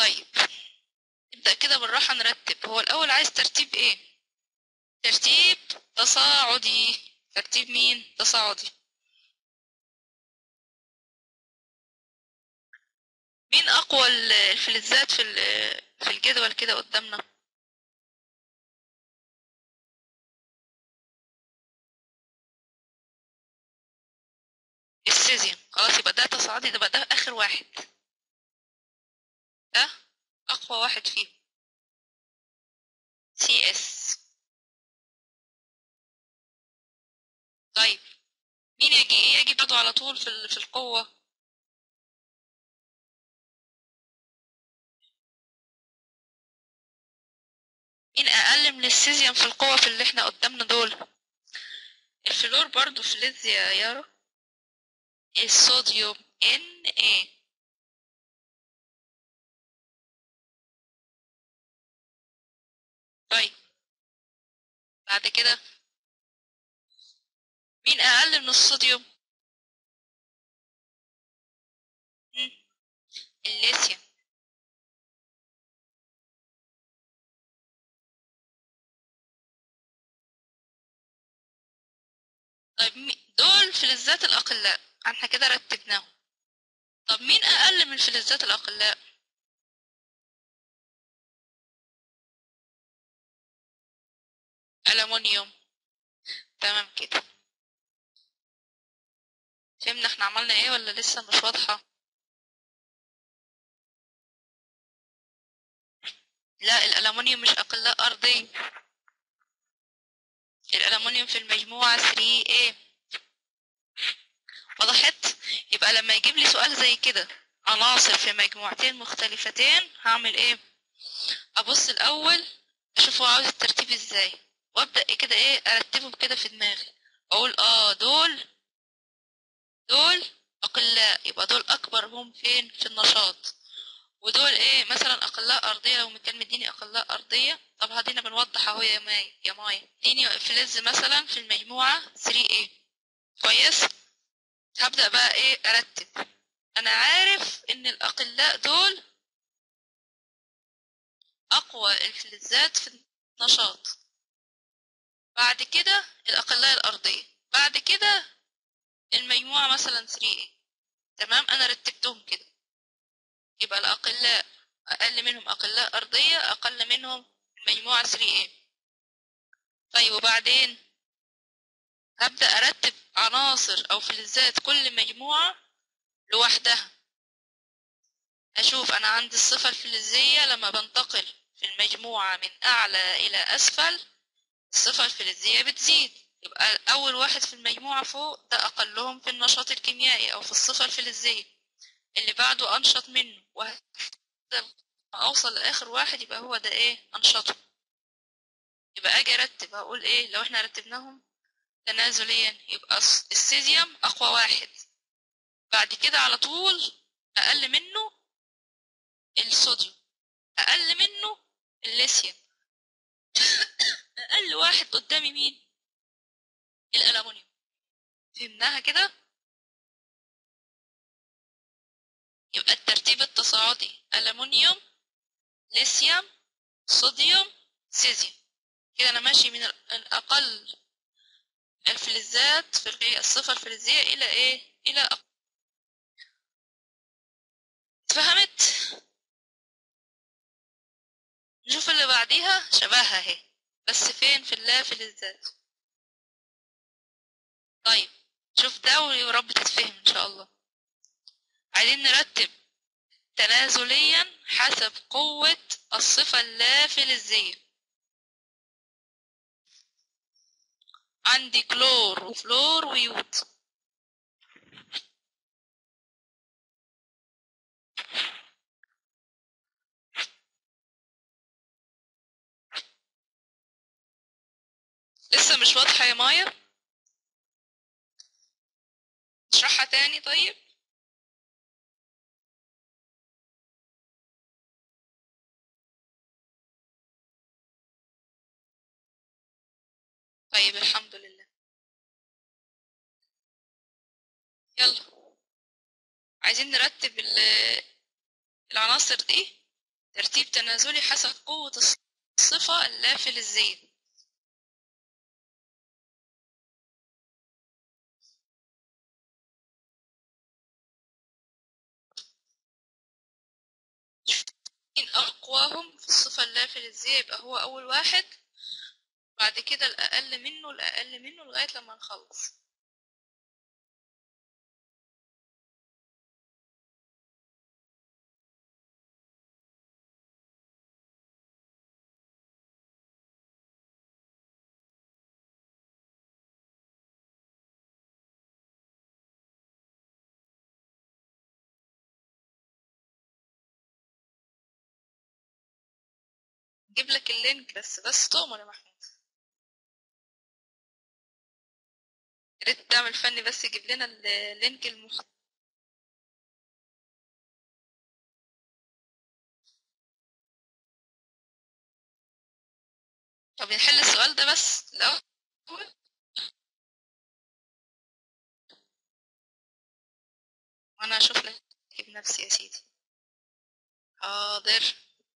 طيب نبدأ كده بالراحة نرتب. هو الأول عايز ترتيب ايه؟ ترتيب تصاعدي. ترتيب مين؟ تصاعدي. مين أقوى الفلزات في في الجدول كده قدامنا؟ السيزيوم. خلاص يبقى ده تصاعدي، ده بقى ده آخر واحد، ده أقوى واحد فيه سي اس. طيب مين يجي ايه يجي برضه على طول في في القوة؟ مين أقل من السيزيوم في القوة في اللي احنا قدامنا دول؟ الفلور برضه فلز يا يارا. الصوديوم ان ايه. طيب بعد كده مين أقل من الصوديوم؟ الليثيوم. طيب دول فلزات الأقلاء احنا كده رتبناهم. طب مين أقل من الفلزات الأقلاء؟ ألمونيوم. تمام كده. فهمنا احنا عملنا ايه ولا لسه مش واضحة؟ لا الألمونيوم مش أقلاء أرضية. الألمونيوم في المجموعة ثري ايه. وضحت؟ يبقى لما يجيب لي سؤال زي كده عناصر في مجموعتين مختلفتين هعمل ايه؟ ابص الاول اشوف هو عاوز الترتيب ازاي، وابدا إيه كده ايه ارتبهم كده في دماغي، اقول اه دول دول اقلاء يبقى دول اكبر هم فين في النشاط، ودول ايه مثلا اقلاء ارضيه لو كان مديني اقلاء ارضيه. طب هدينا بنوضح اهو يا ماي يا ماي اديني فلز مثلا في المجموعه ثري ايه. كويس. هبدا بقى ايه ارتب. انا عارف ان الاقلاء دول اقوى الفلزات في النشاط، بعد كده الاقلاء الارضيه، بعد كده المجموعه مثلا ثري ايه. تمام انا رتبتهم كده. يبقى الاقلاء اقل منهم اقلاء ارضيه، اقل منهم المجموعه ثري ايه. طيب وبعدين هبدا ارتب عناصر او فلزات كل مجموعه لوحدها. اشوف انا عندي الصفه الفلزيه لما بنتقل في المجموعه من اعلى الى اسفل الصفة الفلزية بتزيد، يبقى أول واحد في المجموعة فوق ده أقلهم في النشاط الكيميائي أو في الصفة الفلزية، اللي بعده أنشط منه، وهكذا أوصل لآخر واحد يبقى هو ده إيه أنشطه. يبقى أجي أرتب هقول إيه لو إحنا رتبناهم تنازليا، يبقى السيزيوم أقوى واحد، بعد كده على طول أقل منه الصوديوم، أقل منه الليثيوم، أقل واحد قدامي مين؟ الألمونيوم. فهمناها كده؟ يبقى الترتيب التصاعدي ألمونيوم ليثيوم صوديوم سيزيوم. كده أنا ماشي من الأقل الفلزات في الصفة الفلزية إلى إيه؟ إلى أقل. اتفهمت؟ نشوف اللي بعديها شبهها اهي، بس فين في اللا فلزات. طيب شوف ده ويا رب تتفهم إن شاء الله. عايزين نرتب تنازليا حسب قوة الصفة اللافلزية. عندي كلور وفلور ويود. لسه مش واضحة يا مايا؟ اشرحها تاني طيب. طيب الحمد لله. يلا عايزين نرتب العناصر دي ترتيب تنازلي حسب قوة الصفة اللافلزية. مين أقواهم في الصفة اللافلزية يبقى هو أول واحد، بعد كده الأقل منه الأقل منه لغاية لما نخلص. جيب لك اللينك بس بس تؤمر يا محمود. يا ريت تعمل فني بس يجيب لنا اللينك المخ... طب نحل السؤال ده بس الأول. وأنا أشوف لك بنفسي يا سيدي. حاضر.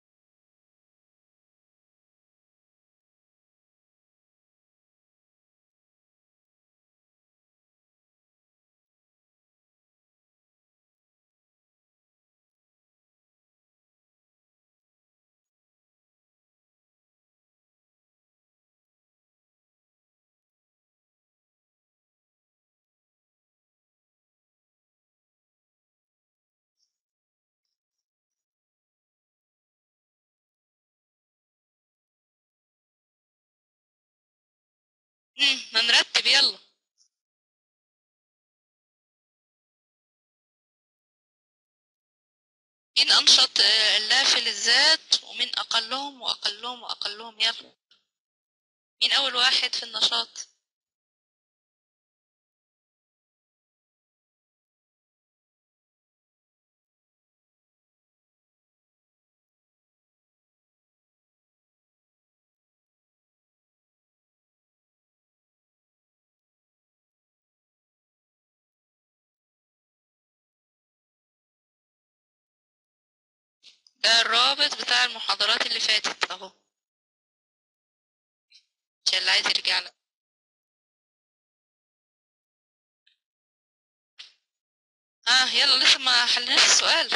ما نرتب يلا. مين أنشط اللافلزات ومين أقلهم وأقلهم وأقلهم؟ يلا مين أول واحد في النشاط؟ ده الرابط بتاع المحاضرات اللي فاتت اهو، عشان اللي عايز يرجع لك. اه يلا لسه ما حلناش السؤال.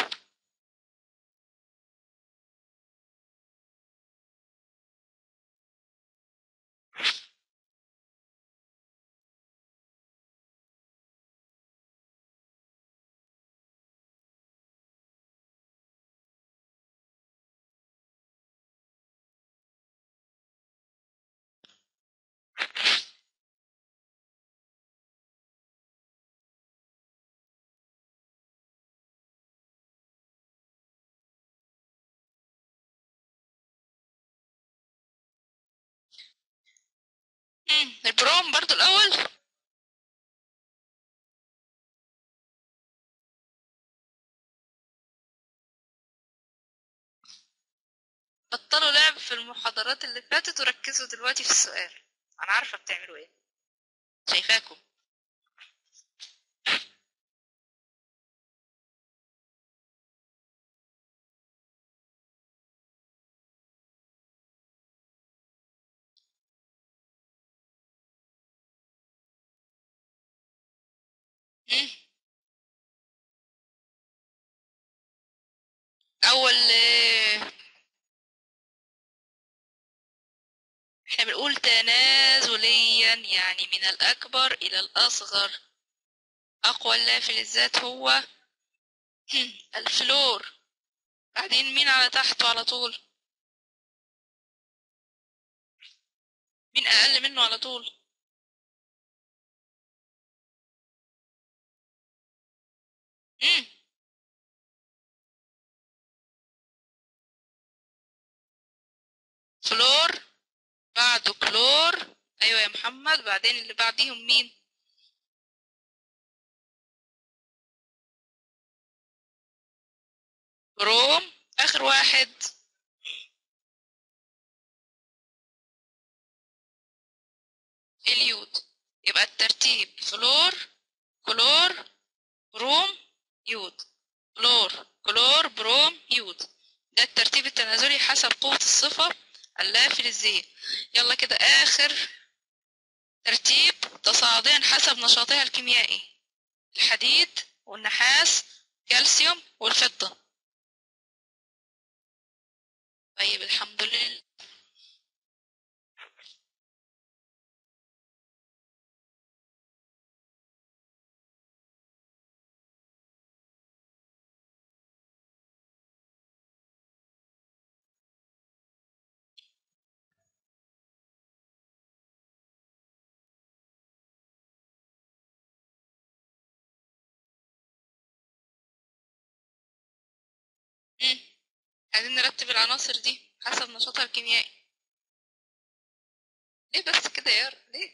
البروم برضو الأول. بطلوا لعب في المحاضرات اللي فاتت وركزوا دلوقتي في السؤال. أنا عارفة بتعملوا إيه، شايفاكم. أول احنا بنقول تنازليا يعني من الأكبر إلى الأصغر. أقوى اللافلزات هو الفلور. بعدين مين على تحته على طول؟ مين أقل منه على طول؟ مم. فلور بعده كلور. أيوة يا محمد. بعدين اللي بعديهم مين؟ بروم. آخر واحد اليود. يبقى الترتيب فلور كلور بروم يود. فلور كلور بروم يود. ده الترتيب التنازلي حسب قوة الصفة اللافلزية. يلا كده آخر ترتيب تصاعديا حسب نشاطها الكيميائي: الحديد والنحاس، كالسيوم والفضة. طيب الحمد لله. مم. عايزين نرتب العناصر دي حسب نشاطها الكيميائي. ليه بس كده يا رب ليه؟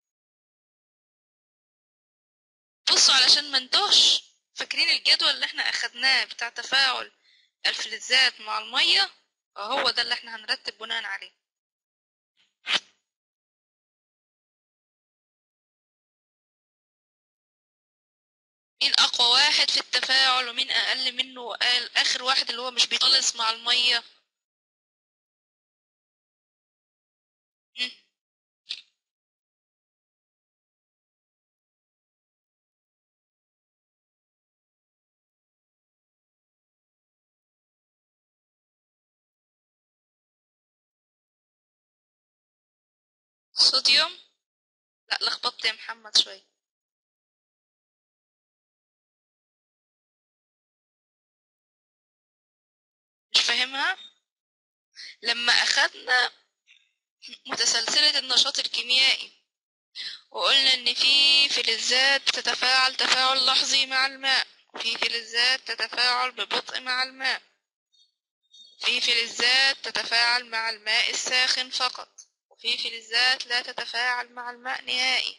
بصوا علشان ما نتوهش، فاكرين الجدول اللي احنا اخدناه بتاع تفاعل الفلزات مع المية؟ هو ده اللي احنا هنرتب بناء عليه. مين اقوى واحد في التفاعل ومين اقل منه، وقال اخر واحد اللي هو مش بيخلص مع المية؟ مم. صوديوم. لا لخبطت يا محمد شوية. مش فاهمها. لما اخدنا متسلسلة النشاط الكيميائي وقلنا ان في فلزات تتفاعل تفاعل لحظي مع الماء، في فلزات تتفاعل ببطء مع الماء، في فلزات تتفاعل مع الماء الساخن فقط، وفي فلزات لا تتفاعل مع الماء نهائي.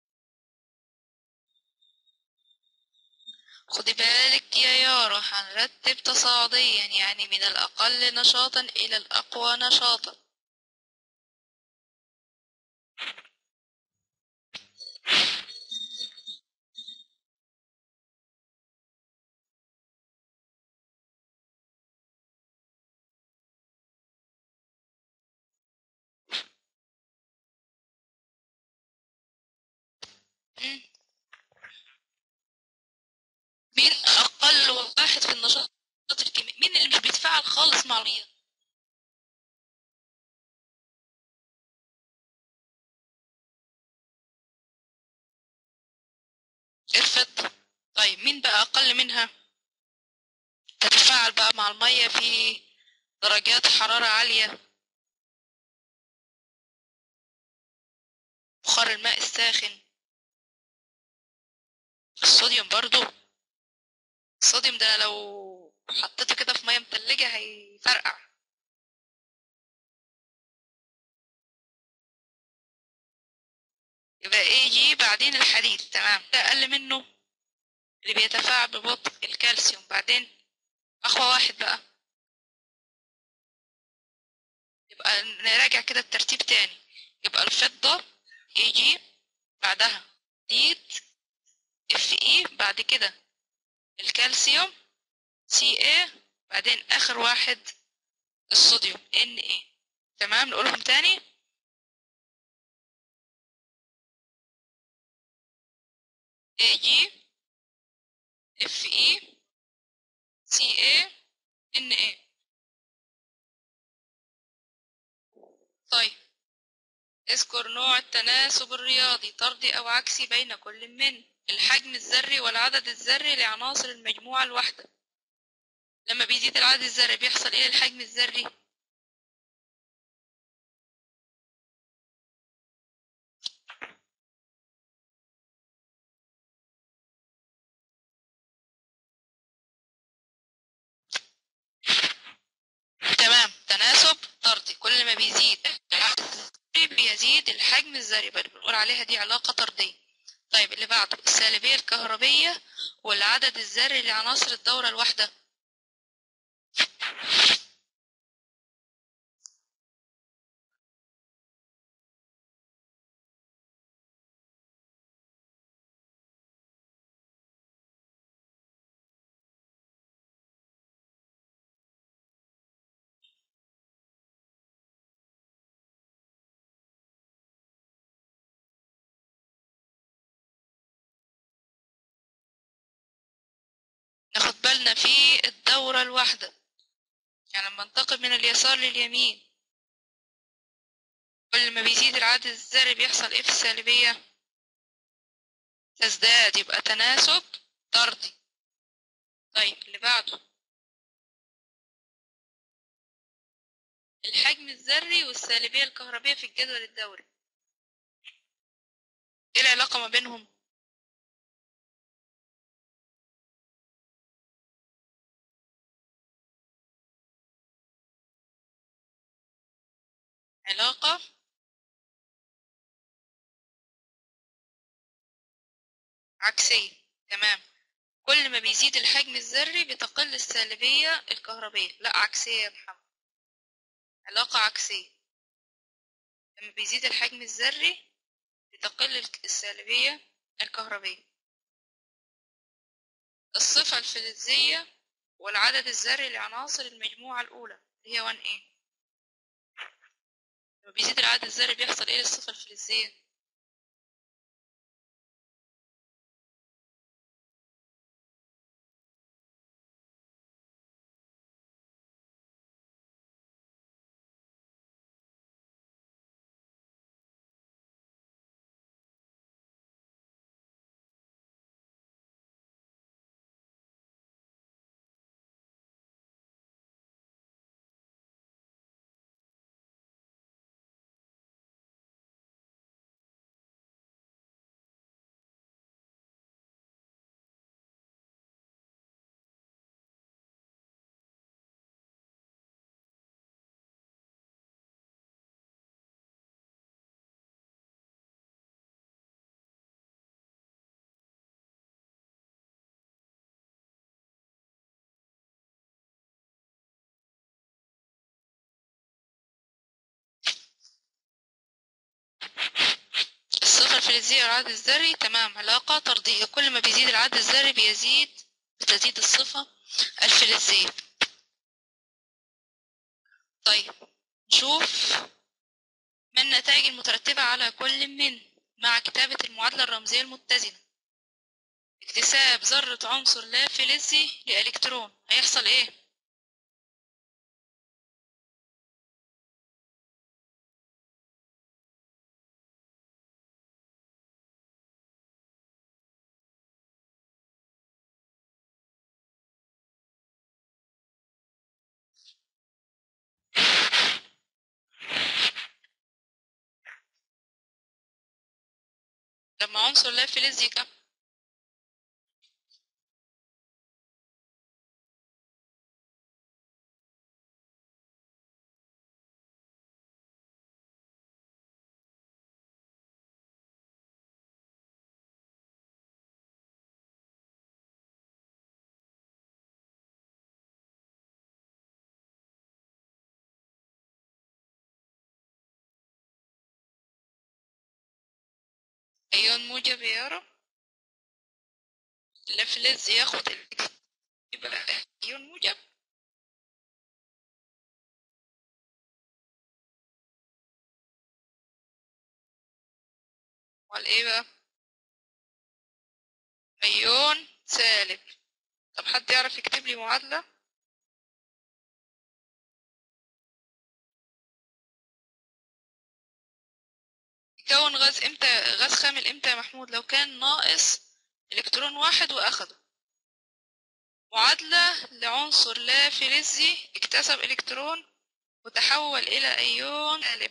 خدي بالك يا يارا، هنرتب تصاعديا، يعني من الأقل نشاطا إلى الأقوى نشاطا. مم. مين أقل واحد في النشاط الكيميائي؟ مين اللي مش بيتفاعل خالص مع المية؟ الفضة. طيب مين بقى أقل منها؟ تتفاعل بقى مع المية في درجات حرارة عالية، بخار الماء الساخن. الصوديوم برضو. الصوديوم ده لو حطيته كده في مية متلجة هيفرقع. يبقى ايه جي بعدين الحديد. تمام. ده أقل منه اللي بيتفاعل ببطء الكالسيوم. بعدين أقوى واحد بقى. يبقى نراجع كده الترتيب تاني. يبقى الفضة اي جي، بعدها حديد اف اي، بعد كده الكالسيوم سي اي، بعدين آخر واحد الصوديوم ان اي. تمام. نقولهم تاني. اي جي اف اي سي اي ان اي. طيب اذكر نوع التناسب الرياضي طردي أو عكسي بين كل من الحجم الذري والعدد الذري لعناصر المجموعة الواحدة. لما بيزيد العدد الذري بيحصل ايه للحجم الذري؟ تمام. تناسب طردي، كل ما بيزيد العدد الذري بيزيد الحجم الذري، بنقول عليها دي علاقة طردية. طيب اللي بعده السالبية الكهربية والعدد الذري لعناصر الدورة الواحدة. احنا في الدورة الواحدة، يعني لما انتقل من اليسار لليمين كل ما بيزيد العدد الذري بيحصل ايه في السالبية؟ تزداد، يبقى تناسب طردي. طيب اللي بعده الحجم الذري والسالبية الكهربية في الجدول الدوري، ايه العلاقة ما بينهم؟ علاقة عكسية. تمام. كل ما بيزيد الحجم الذري بتقل السالبية الكهربية. لا، عكسية يا محمد، علاقة عكسية. لما بيزيد الحجم الذري بتقل السالبية الكهربية. الصفة الفلزية والعدد الذري لعناصر المجموعة الأولى اللي هي واحد A. لما بيزيد العدد الذري بيحصل ايه للصفة الفلزية؟ الصفة الفلزية والعدد الذري تمام، علاقة طردية. كل ما بيزيد العدد الذري بيزيد بتزيد الصفة الفلزية. طيب نشوف ما النتائج المترتبة على كل من مع كتابة المعادلة الرمزية المتزنة. اكتساب ذرة عنصر لا فلزي لإلكترون هيحصل ايه؟ لما عنصر لا فلزي كم؟ أيون موجب يا يارا. لا فلزي ياخد ال- يبقى أيون موجب. وعلى ايه بقى؟ أيون سالب. طب حد يعرف يكتب لي معادلة؟ يكون غاز امتى، غاز خامل امتى يا محمود؟ لو كان ناقص الكترون واحد واخده. معادلة لعنصر لا فلزي اكتسب الكترون وتحول الى ايون سالب.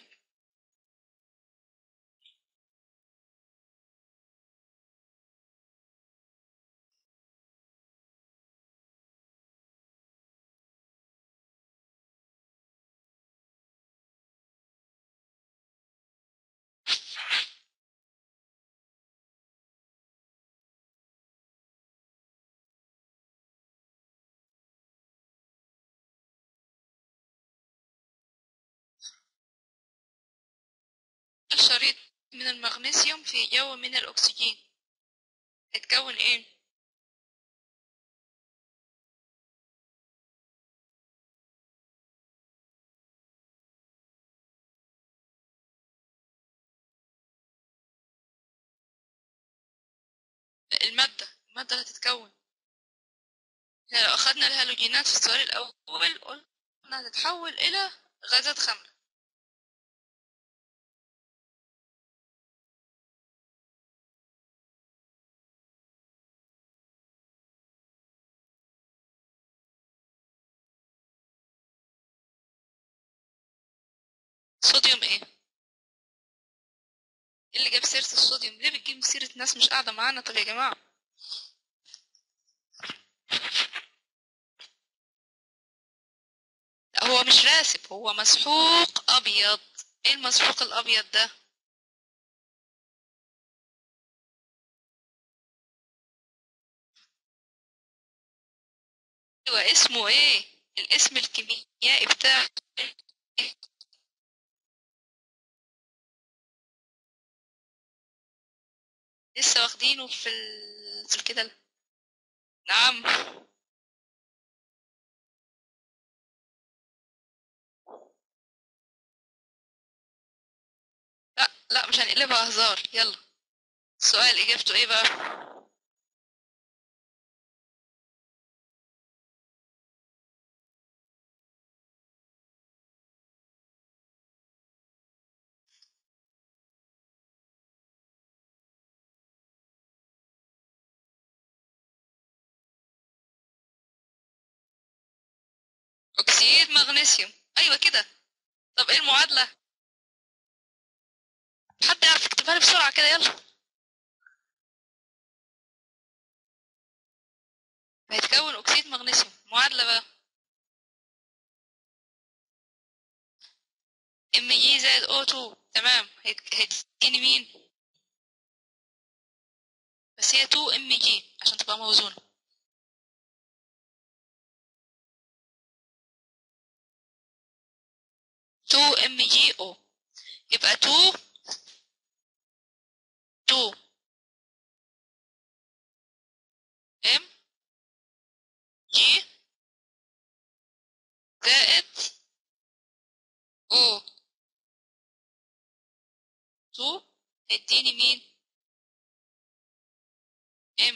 الشريط من المغنيسيوم في جو من الاكسجين اتكون ايه؟ المادة المادة اللي هتتكون احنا لو أخدنا الهالوجينات في السؤال الأول قلنا هتتحول إلى غازات خاملة. صوديوم ايه؟ إيه اللي جاب سيرة الصوديوم؟ ليه بتجيب سيرة ناس مش قاعدة معانا؟ طب يا جماعة، هو مش راسب، هو مسحوق أبيض. ايه المسحوق الأبيض ده؟ ايوه، اسمه ايه؟ الاسم الكيميائي بتاعه. لسه واخدينه في ال... في كده. نعم. لا لا، مش هنقلبها هزار. يلا، السؤال اجابته ايه بقى؟ اكسيد مغنيسيوم. ايوه كده. طب ايه المعادلة؟ حد يعرف يكتبها لي بسرعة كده؟ يلا. هيتكون اكسيد مغنيسيوم، معادلة بقى. ام جي زائد او اتنين. تمام. هيت- هيديني مين؟ بس هي اتنين ام جي عشان تبقى موزونة. اتنين ام جي او. يبقى اتنين اتنين ام جي زائد او اتنين هيديني مين؟ ام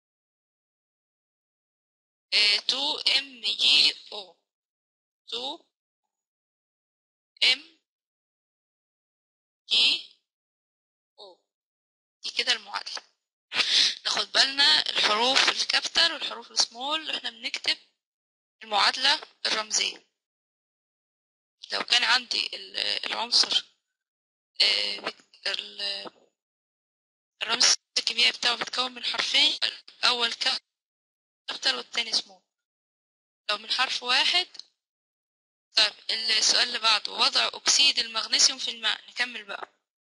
اتنين ام جي او اتنين ام جي او. دي كده المعادلة. ناخد بالنا الحروف الكابيتال والحروف السمول احنا بنكتب المعادلة الرمزية. لو كان عندي ال- العنصر آه، بت- ال- الرمز الكيميائي بتاعه بيتكون من حرفين، الأول كابيتال والتاني سمول. لو من حرف واحد. طيب السؤال اللي بعده، وضع أكسيد المغنيسيوم في الماء. نكمل بقى.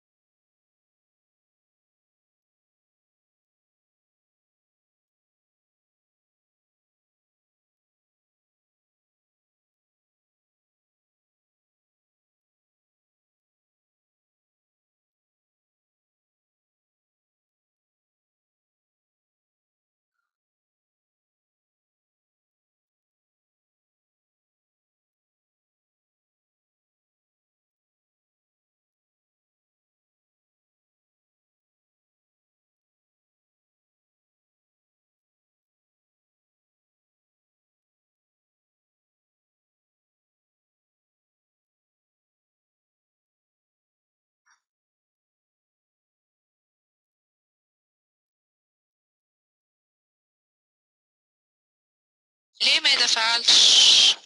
ليه ما يتفاعلش؟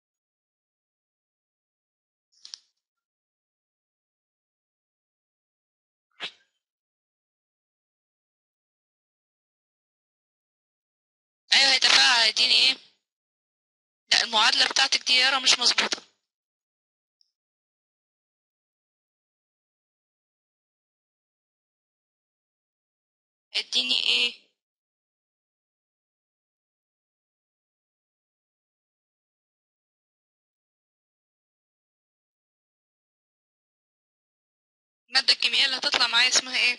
أيوه هيتفاعل. هيديني إيه؟ لا، المعادلة بتاعتك دي يارا مش مظبوطة. هيديني إيه؟ المادة الكيميائية اللي هتطلع معايا اسمها إيه؟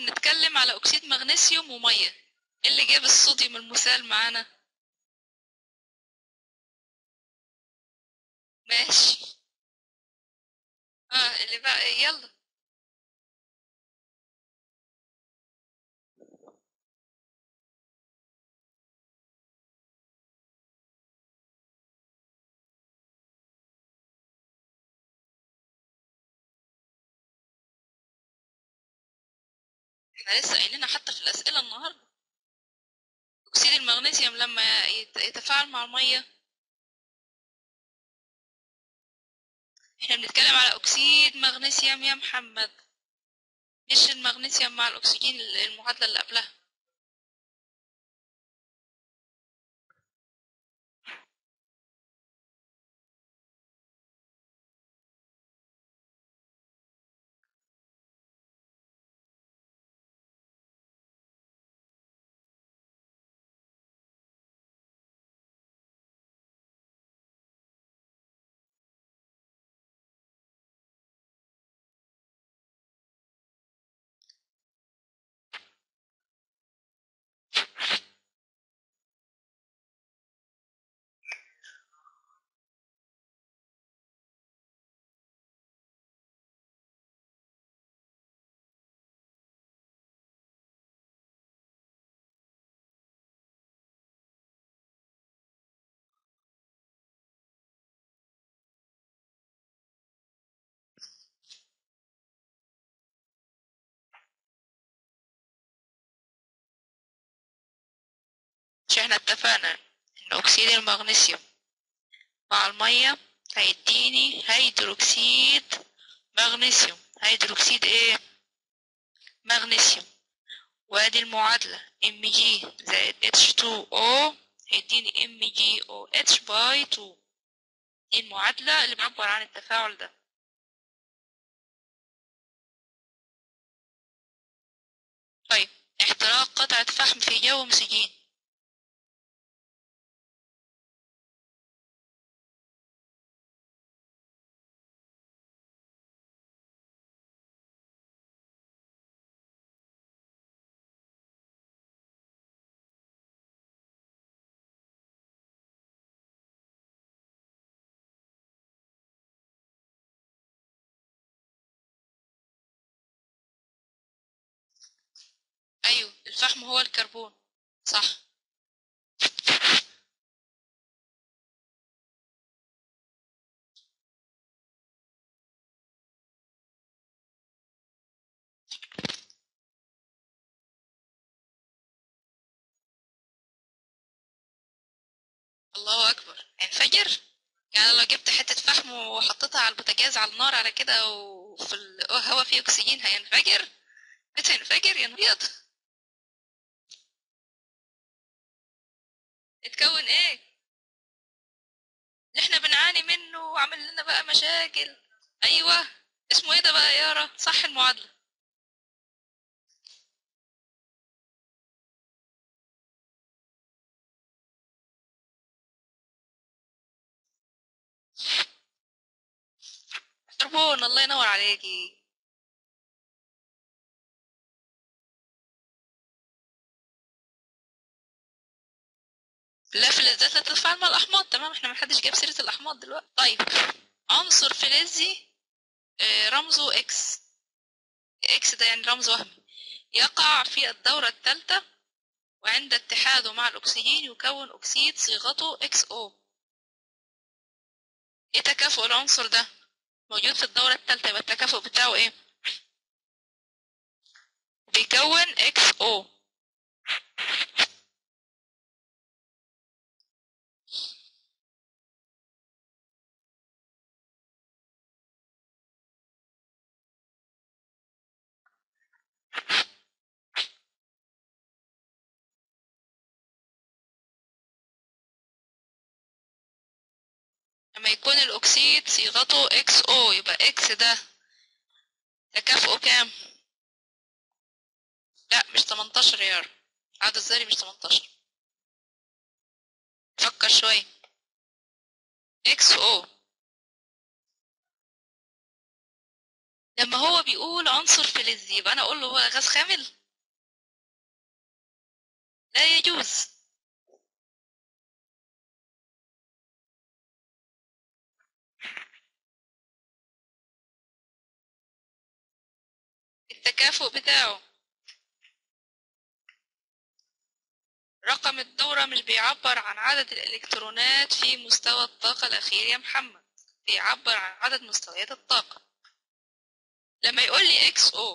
بنتكلم على أكسيد مغنيسيوم ومية. إيه اللي جاب الصوديوم المسال معانا؟ ماشي. اه اللي بقى يلا. احنا لسه قايلينها حتى في الأسئلة النهاردة. أكسيد المغنيسيوم لما يت- يتفاعل مع المية، احنا بنتكلم على أكسيد مغنيسيوم يا محمد، مش المغنيسيوم مع الأكسجين، المعادلة اللي قبلها. مش احنا اتفقنا ان أكسيد المغنيسيوم مع المية هيديني هيدروكسيد مغنيسيوم، هيدروكسيد ايه؟ مغنيسيوم. وادي المعادلة Mg زائد إتش تو أو هيديني MgOH باي اتنين. دي المعادلة اللي بتعبر عن التفاعل ده. طيب احتراق قطعة فحم في جو مسجين. ايوه الفحم هو الكربون، صح. الله اكبر، هينفجر؟ يعني لو جبت حتة فحم وحطيتها على البوتاجاز على النار على كده وفي الهواء فيه اكسجين هينفجر؟ بتنفجر يا نبيض. اتكون ايه اللي احنا بنعاني منه وعامل لنا بقى مشاكل؟ ايوه اسمه ايه ده بقى يا يارا؟ صح المعادلة. كربون، الله ينور عليكي. لا فلزات لا تتفاعل مع الاحماض، تمام، احنا محدش جاب سيرة الاحماض دلوقتي. طيب عنصر فلزي آه، رمزه اكس. اكس ده يعني رمز وهمي، يقع في الدورة الثالثة، وعند اتحاده مع الأكسجين يكون أكسيد صيغته إكس أو. إيه تكافؤ العنصر ده؟ موجود في الدورة الثالثة، يبقى التكافؤ بتاعه إيه؟ بيكون إكس أو. لما يكون الأكسيد صيغته إكس أو يبقى إكس ده تكافؤه كام؟ لا مش تمنتاشر يا يارا، عدد الذري مش تمنتاشر. فكر شوية. إكس أو لما هو بيقول عنصر فلزي يبقى انا اقول له هو غاز خامل؟ لا يجوز. التكافؤ بتاعه، رقم الدورة مش بيعبر عن عدد الإلكترونات في مستوى الطاقة الأخير يا محمد، بيعبر عن عدد مستويات الطاقة. لما يقول لي إكس أو،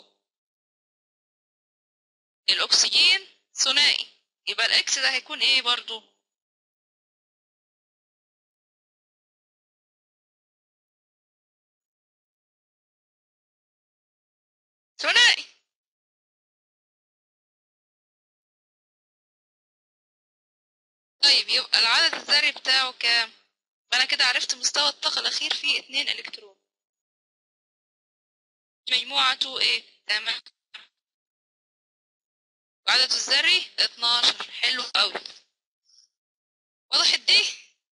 الأكسجين ثنائي، يبقى الإكس ده هيكون إيه برضو؟ ثنائي. طيب يبقى العدد الذري بتاعه كام؟ أنا كده عرفت مستوى الطاقة الأخير فيه اتنين إلكترون، مجموعة تو إيه، تمام. وعدد الذري اتناشر، حلو قوي. وضحت دي؟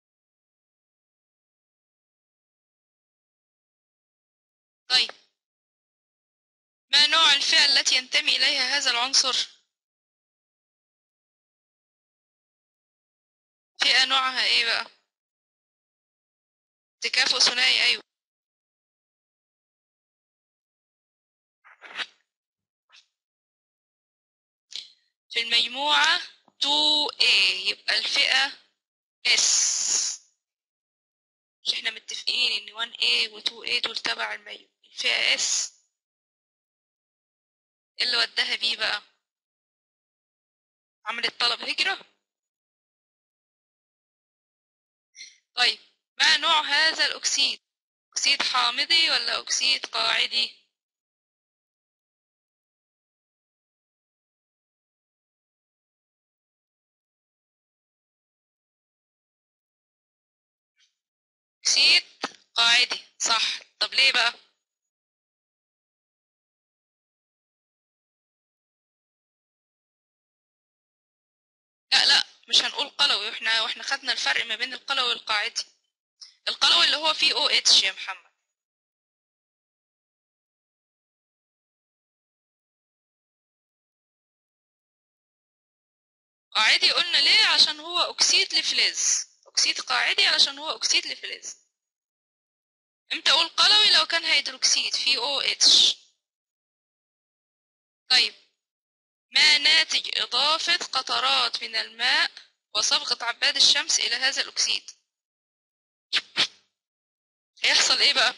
طيب ما نوع الفئة التي ينتمي إليها هذا العنصر؟ فئة نوعها إيه بقى؟ تكافؤ ثنائي، أيوه. في المجموعة تو إيه، يبقى الفئة S. مش احنا متفقين ان وان إيه و تو إيه دول تبع المجموعة الفئة S؟ إيه اللي وداها بيه بقى؟ عملت طلب هجرة؟ طيب ما نوع هذا الأكسيد؟ أكسيد حامضي ولا أكسيد قاعدي؟ أكسيد قاعدي، صح. طب ليه بقى؟ لا لا، مش هنقول قلوي، واحنا واحنا خدنا الفرق ما بين القلوي والقاعدي. القلوي اللي هو فيه او اتش يا محمد. قاعدي قلنا ليه؟ عشان هو اكسيد لفلز. اكسيد قاعدي علشان هو اكسيد لفلز. امتى اقول قلوي؟ لو كان هيدروكسيد فيه او اتش. طيب ما ناتج اضافة قطرات من الماء وصبغة عباد الشمس الى هذا الاكسيد؟ هيحصل ايه بقى؟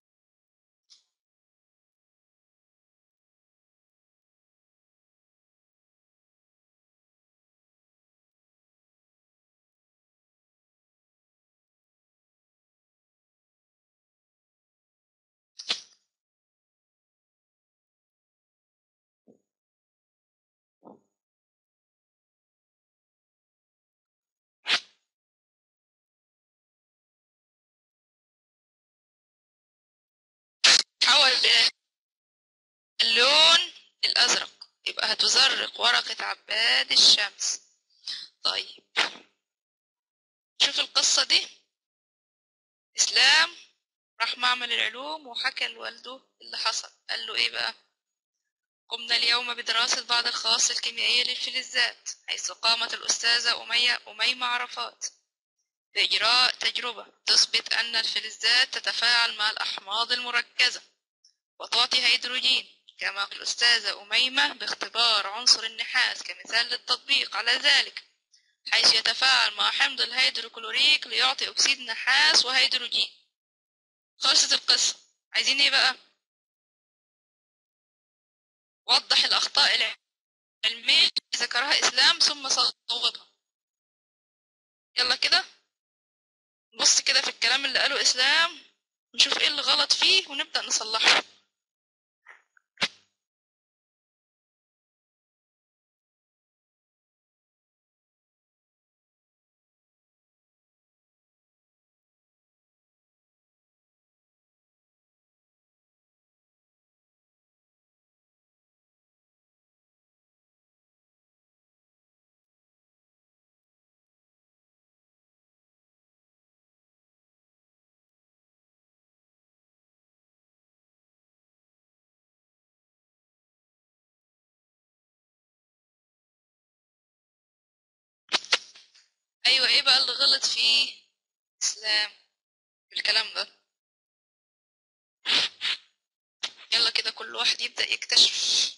تحول الى اللون الازرق، يبقى هتزرق ورقة عباد الشمس. طيب شوف القصة دي. اسلام راح معمل العلوم وحكى لوالده اللي حصل. قال له ايه بقى؟ قمنا اليوم بدراسة بعض الخواص الكيميائية للفلزات، حيث قامت الأستاذة أمية أميمة عرفات بإجراء تجربة تثبت أن الفلزات تتفاعل مع الأحماض المركزة وتعطي هيدروجين، كما الأستاذة أميمة باختبار عنصر النحاس كمثال للتطبيق على ذلك، حيث يتفاعل مع حمض الهيدروكلوريك ليعطي أكسيد نحاس وهيدروجين. خلصت القصة. عايزين ايه بقى؟ وضح الأخطاء العلمية ذكرها إسلام ثم صوبها. يلا كده نبص كده في الكلام اللي قاله إسلام، نشوف ايه اللي غلط فيه ونبدأ نصلحه. ايوه، ايه بقى اللي غلط فيه اسلام الكلام ده؟ يلا كده كل واحد يبدأ يكتشف.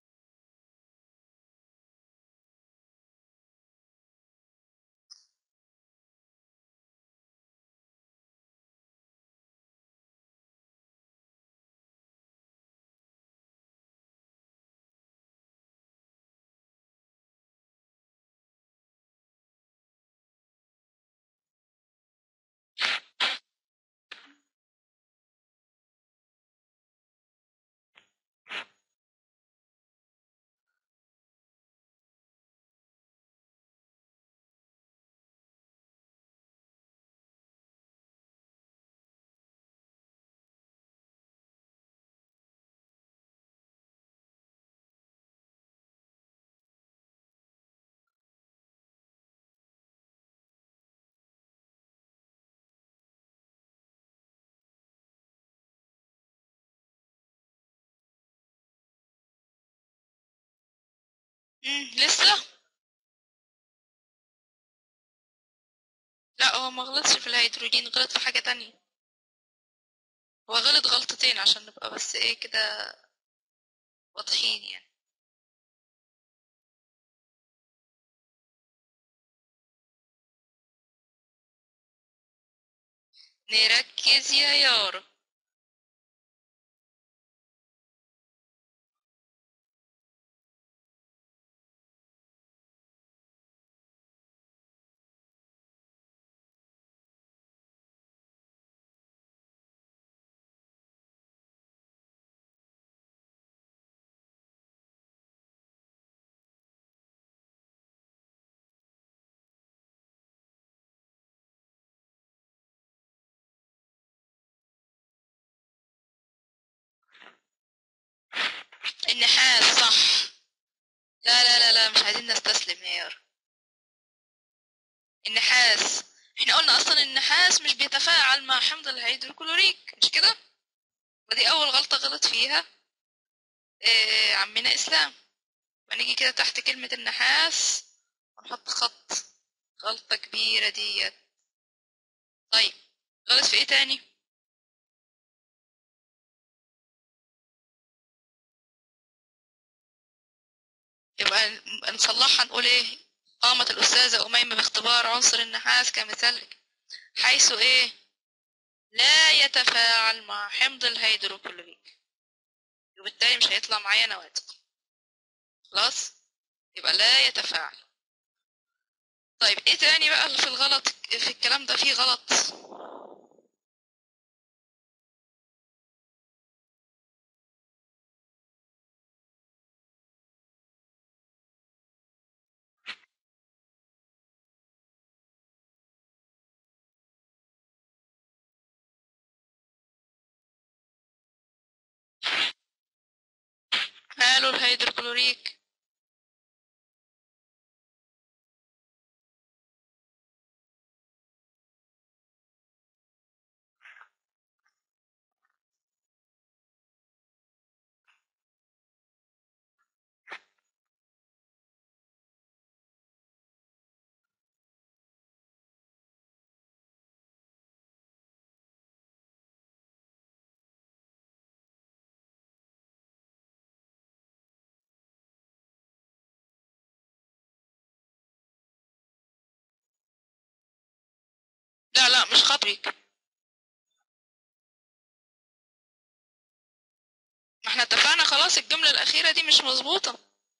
مم. لسه. لا، هو ما غلطش في الهيدروجين، غلط في حاجة تانية. هو غلط غلطتين عشان نبقى بس ايه كده واضحين يعني. نركز يا يارا. النحاس صح. لا لا لا لا، مش عايزين نستسلم يا يارا. النحاس. احنا قلنا اصلا النحاس مش بيتفاعل مع حمض الهيدروكلوريك، مش كده؟ ودي اول غلطة غلط فيها إيه عمنا اسلام. ونيجي كده تحت كلمة النحاس ونحط خط. غلطة كبيرة ديت. طيب، غلط في ايه تاني؟ يبقى نصلحها نقول ايه؟ قامت الأستاذة أميمة باختبار عنصر النحاس كمثال حيث ايه؟ لا يتفاعل مع حمض الهيدروكلوريك، وبالتالي مش هيطلع معايا نواتج. خلاص، يبقى لا يتفاعل. طيب ايه تاني بقى اللي في الغلط في الكلام ده؟ فيه غلط. ماله الهيدروكلوريك؟ لا لا، مش خطريك. ما احنا اتفقنا خلاص، الجملة الأخيرة دي مش مظبوطة.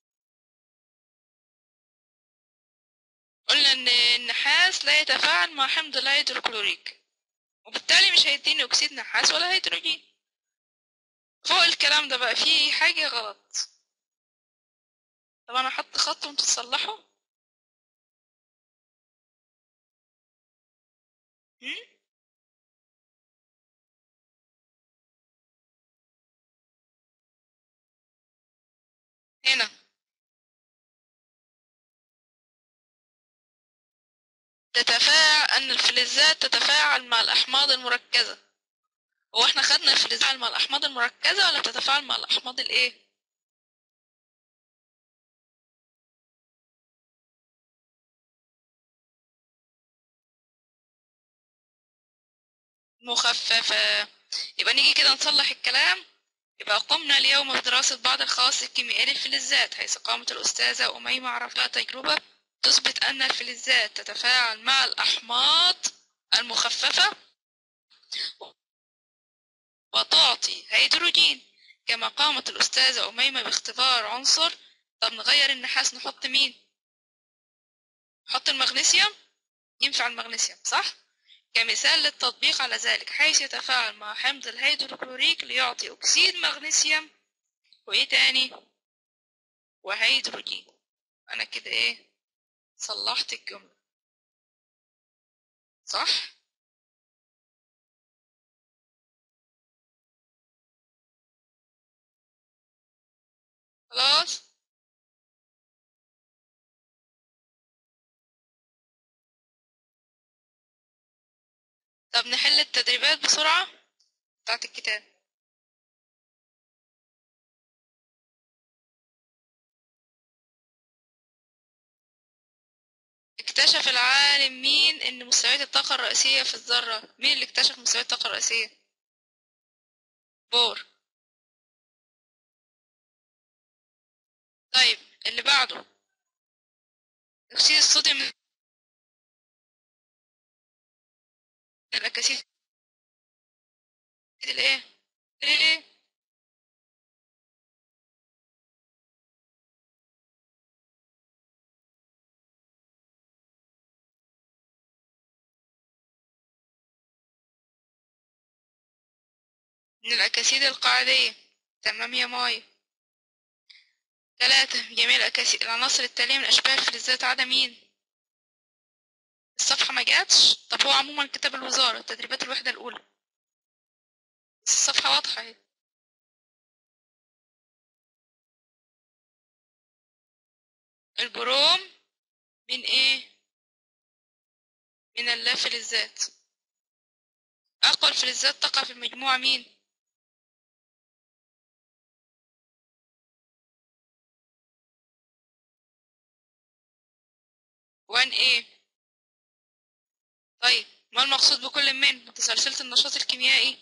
قلنا ان النحاس لا يتفاعل مع حمض الهيدروكلوريك، وبالتالي مش هيديني أكسيد نحاس ولا هيدروجين. فوق الكلام ده بقى فيه حاجة غلط. طب أنا أحط خط وانتوا تصلحوا. هم؟ هنا تتفاعل أن الفلزات تتفاعل مع الأحماض المركزة. هو احنا خدنا الفلزات مع الأحماض المركزة ولا تتفاعل مع الأحماض الإيه؟ مخففة. يبقى نيجي كده نصلح الكلام. يبقى قمنا اليوم بدراسة بعض الخواص الكيميائية للفلزات، حيث قامت الأستاذة أميمة عرفات تجربة تثبت أن الفلزات تتفاعل مع الأحماض المخففة وتعطي هيدروجين. كما قامت الأستاذة أميمة باختبار عنصر. طب نغير النحاس، نحط مين؟ نحط المغنيسيوم. ينفع المغنيسيوم صح؟ كمثال للتطبيق على ذلك، حيث يتفاعل مع حمض الهيدروكلوريك ليعطي أكسيد مغنيسيوم وإيه تاني؟ وهيدروجين. أنا كده إيه؟ صلحت الجملة صح؟ خلاص. طب نحل التدريبات بسرعة بتاعت الكتاب. اكتشف العالم مين ان مستويات الطاقة الرئيسية في الذرة؟ مين اللي اكتشف مستويات الطاقة الرئيسية؟ بور. طيب اللي بعده، اكسيد الصوديوم من الاكاسيد الايه؟ ايه؟ من الاكاسيد القاعدية. تمام يا ماي. ثلاثة، جميع الأكاسيد العناصر التالية من أشباه الفلزات عدا مين؟ الصفحة ما جاتش. طب هو عموما كتاب الوزارة تدريبات الوحدة الأولى، بس الصفحة واضحة اهي. البروم من ايه؟ من اللافلزات. أقوى الفلزات تقع في المجموعة مين؟ وان ايه. طيب ما المقصود بكل من متسلسلة النشاط الكيميائي؟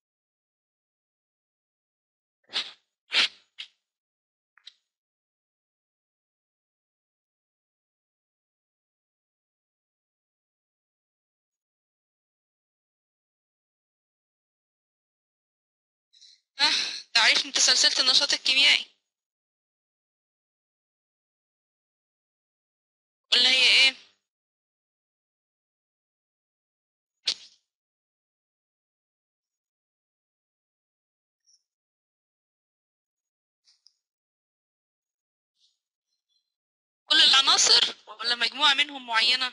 آه. تعريف متسلسلة النشاط الكيميائي قلنا هي ايه؟ كل العناصر ولا مجموعة منهم معينة؟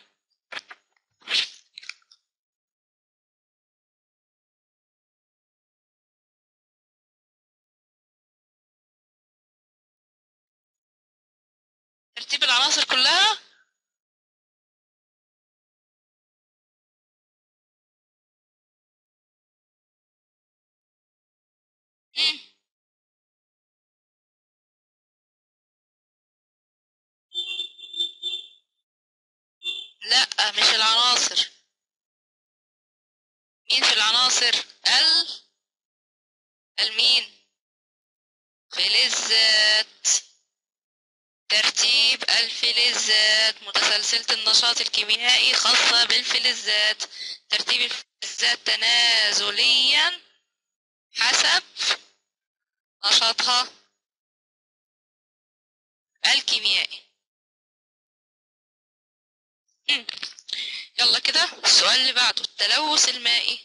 ترتيب العناصر كلها. مم. لا مش العناصر. مين في العناصر؟ ال المين؟ فلزات. ترتيب الفلزات متسلسلة النشاط الكيميائي خاصة بالفلزات. ترتيب الفلزات تنازليا حسب نشاطها الكيميائي. مم. يلا كده السؤال اللي بعده، التلوث المائي.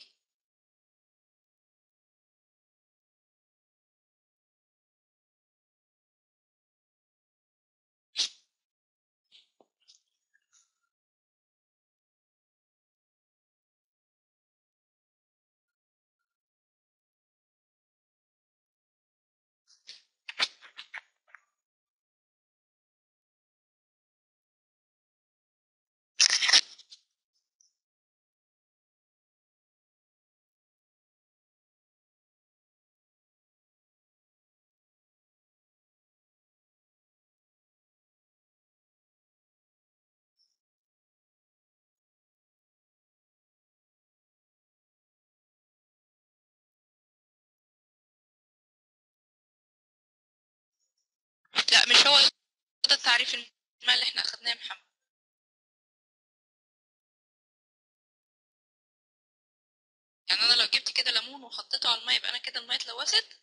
مش هو ده تعريف الماء اللي احنا اخدناه يا محمد؟ يعني انا لو جبت كده ليمون وحطيته على الماء يبقى انا كده الماء اتلوثت؟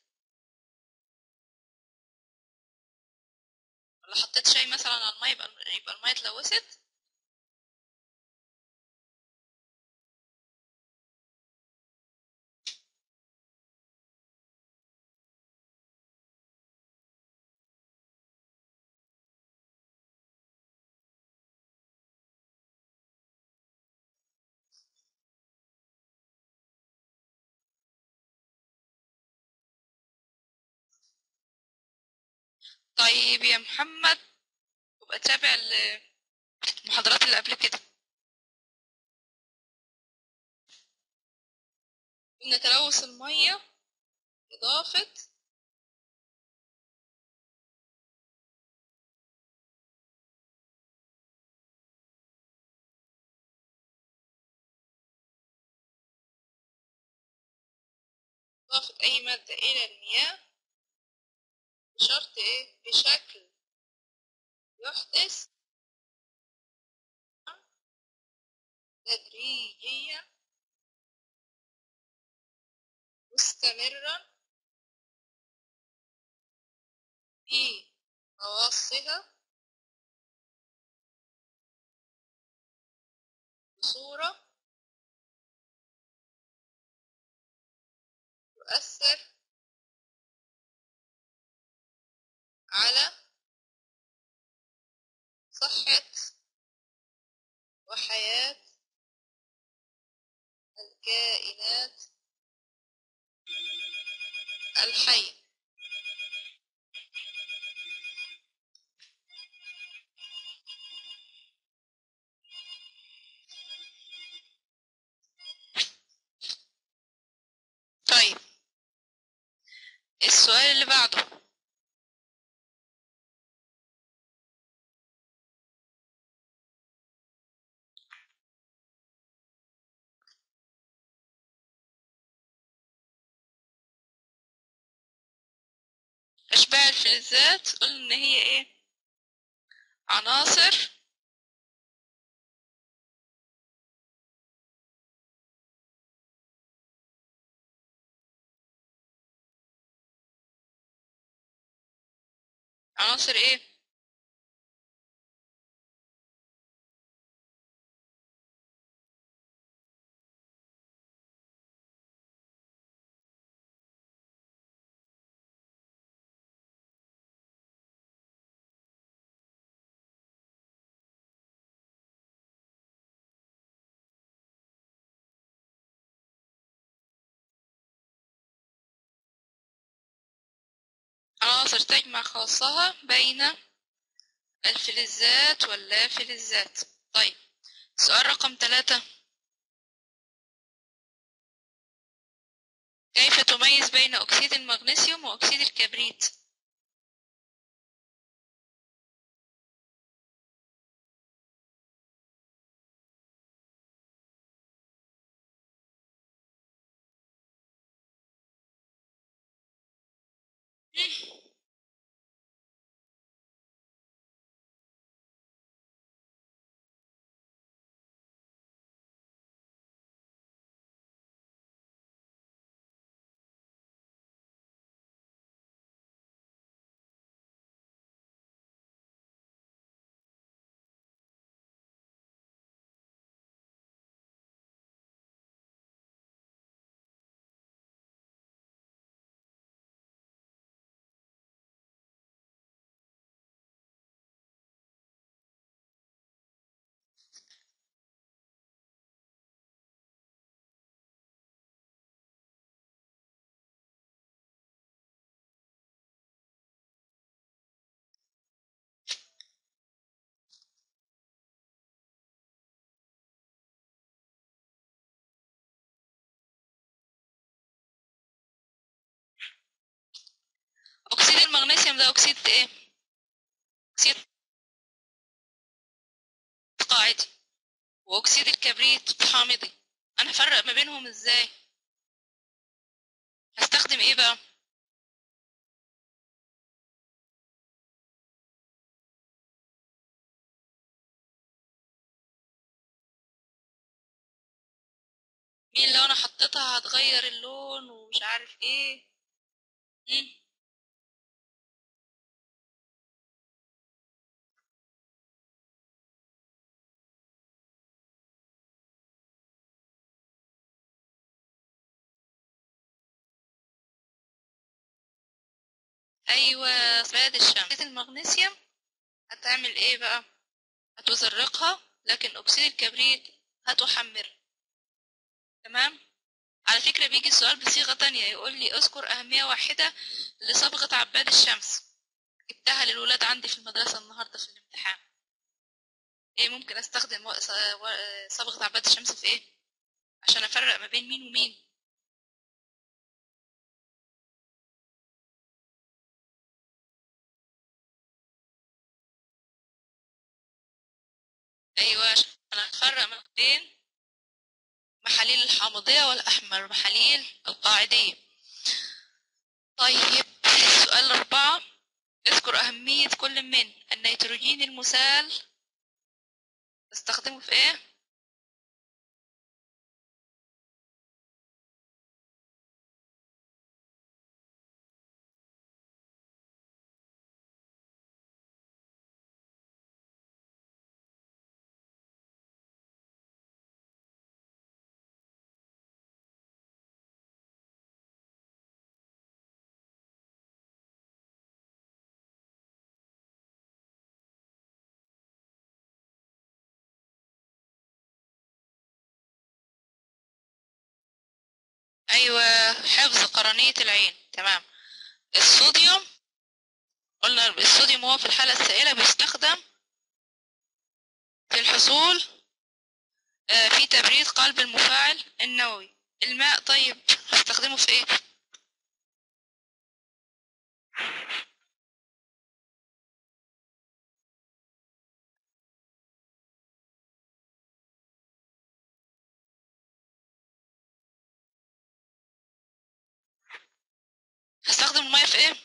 ولا حطيت شاي مثلا على الماء يبقى يبقى الماء اتلوثت؟ طيب يا محمد، يبقى تابع المحاضرات اللي قبل كده. إن تلوث المية إضافة إضافة أي مادة إلى المياه بشرط إيه؟ بشكل يحدث تدريجيا مستمرا في خواصها بصورة تؤثر على صحة وحياة الكائنات الحية. طيب السؤال اللي بعده، أشباه الفلزات قلنا إن هي إيه؟ عناصر عناصر إيه؟ عناصر تجمع خواصها بين الفلزات واللافلزات. طيب سؤال رقم ثلاثة، كيف تميز بين أكسيد المغنيسيوم وأكسيد الكبريت؟ أكسيد المغنيسيوم ده أكسيد إيه؟ أكسيد قاعدي، وأكسيد الكبريت حامضي. أنا هفرق ما بينهم إزاي؟ هستخدم إيه بقى؟ مين لو انا حطيتها هتغير اللون ومش عارف ايه. مم. ايوه صياد الشمس. المغنيسيوم هتعمل ايه بقى؟ هتزرقها، لكن اكسيد الكبريت هتحمرها. تمام. على فكرة بيجي السؤال بصيغة تانية، يقول لي اذكر أهمية واحدة لصبغة عباد الشمس. جبتها للولاد عندي في المدرسة النهاردة في الامتحان. ايه ممكن استخدم و- ص- و- صبغة عباد الشمس في ايه عشان افرق ما بين مين ومين؟ ايوه عشان افرق ما بين محاليل الحامضية والأحمر، محاليل القاعدية. طيب السؤال أربعة، اذكر أهمية كل من النيتروجين المسال، استخدمه في ايه؟ ايوه حفظ قرنية العين. تمام. الصوديوم، قلنا الصوديوم هو في الحالة السائلة بيستخدم في الحصول آه، في تبريد قلب المفاعل النووي. الماء طيب هستخدمه في ايه؟ هستخدم المية في ايه؟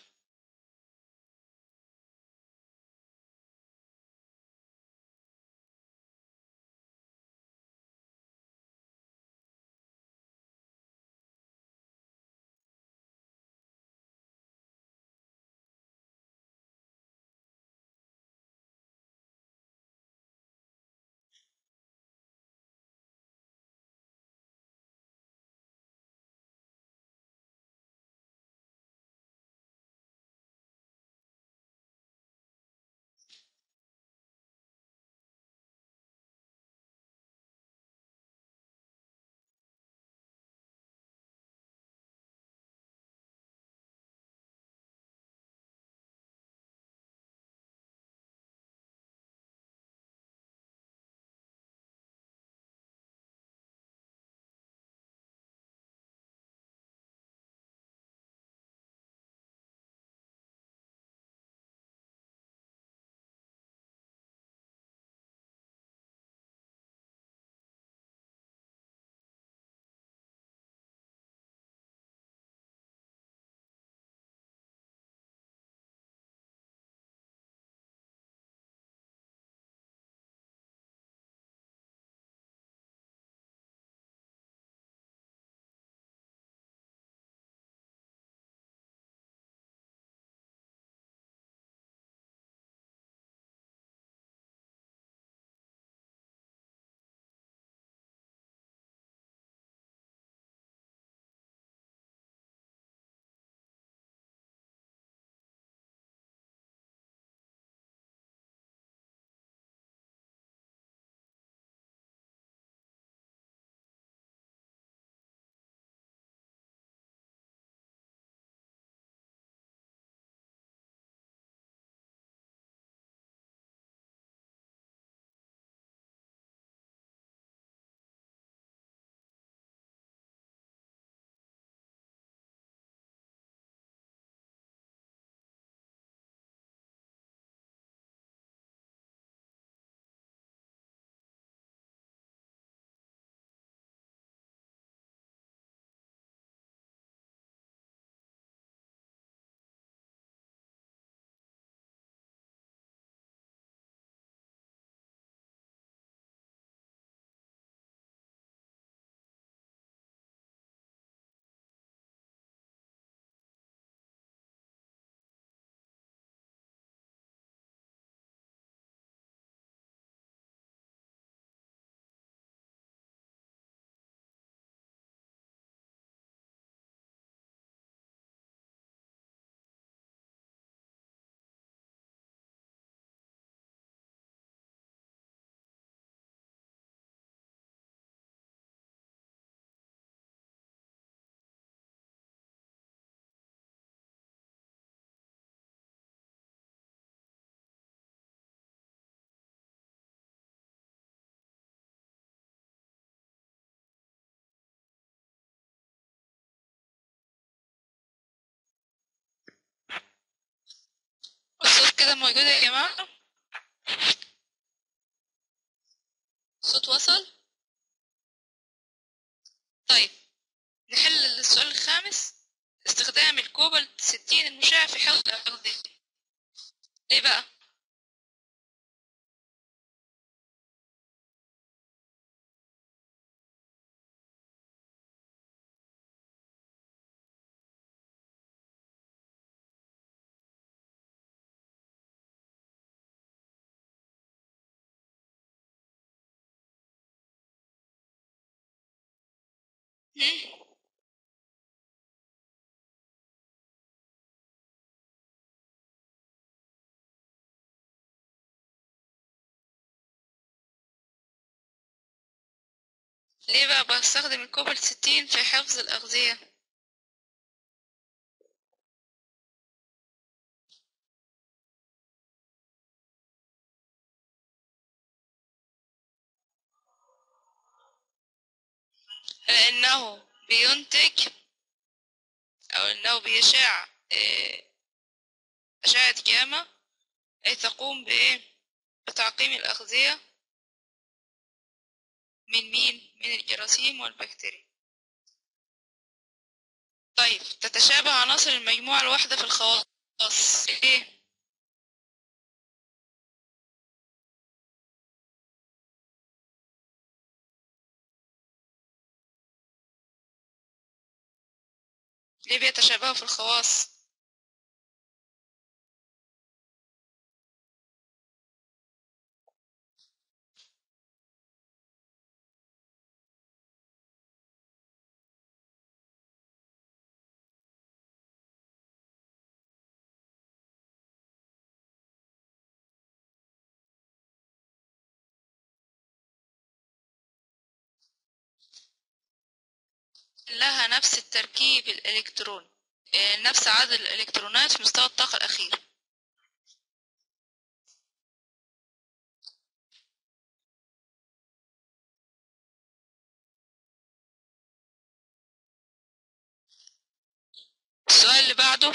موجودة يا جماعة؟ الصوت وصل؟ طيب نحل السؤال الخامس. استخدام الكوبالت ستين المشع في حفظ الأغذية. ليه بقى؟ هم؟ ليه بقى بستخدم الكوبالت ستين في حفظ الأغذية؟ لأنه بينتج أو أنه بيشع آه، أشعة جاما، أي تقوم بإيه؟ بتعقيم الأغذية من مين؟ من الجراثيم والبكتيريا. طيب تتشابه عناصر المجموعة الواحدة في الخواص. إيه؟ ليه بيتشابهوا في الخواص؟ لها نفس التركيب الإلكتروني، آه، نفس عدد الإلكترونات في مستوى الطاقة الأخير. السؤال اللي بعده،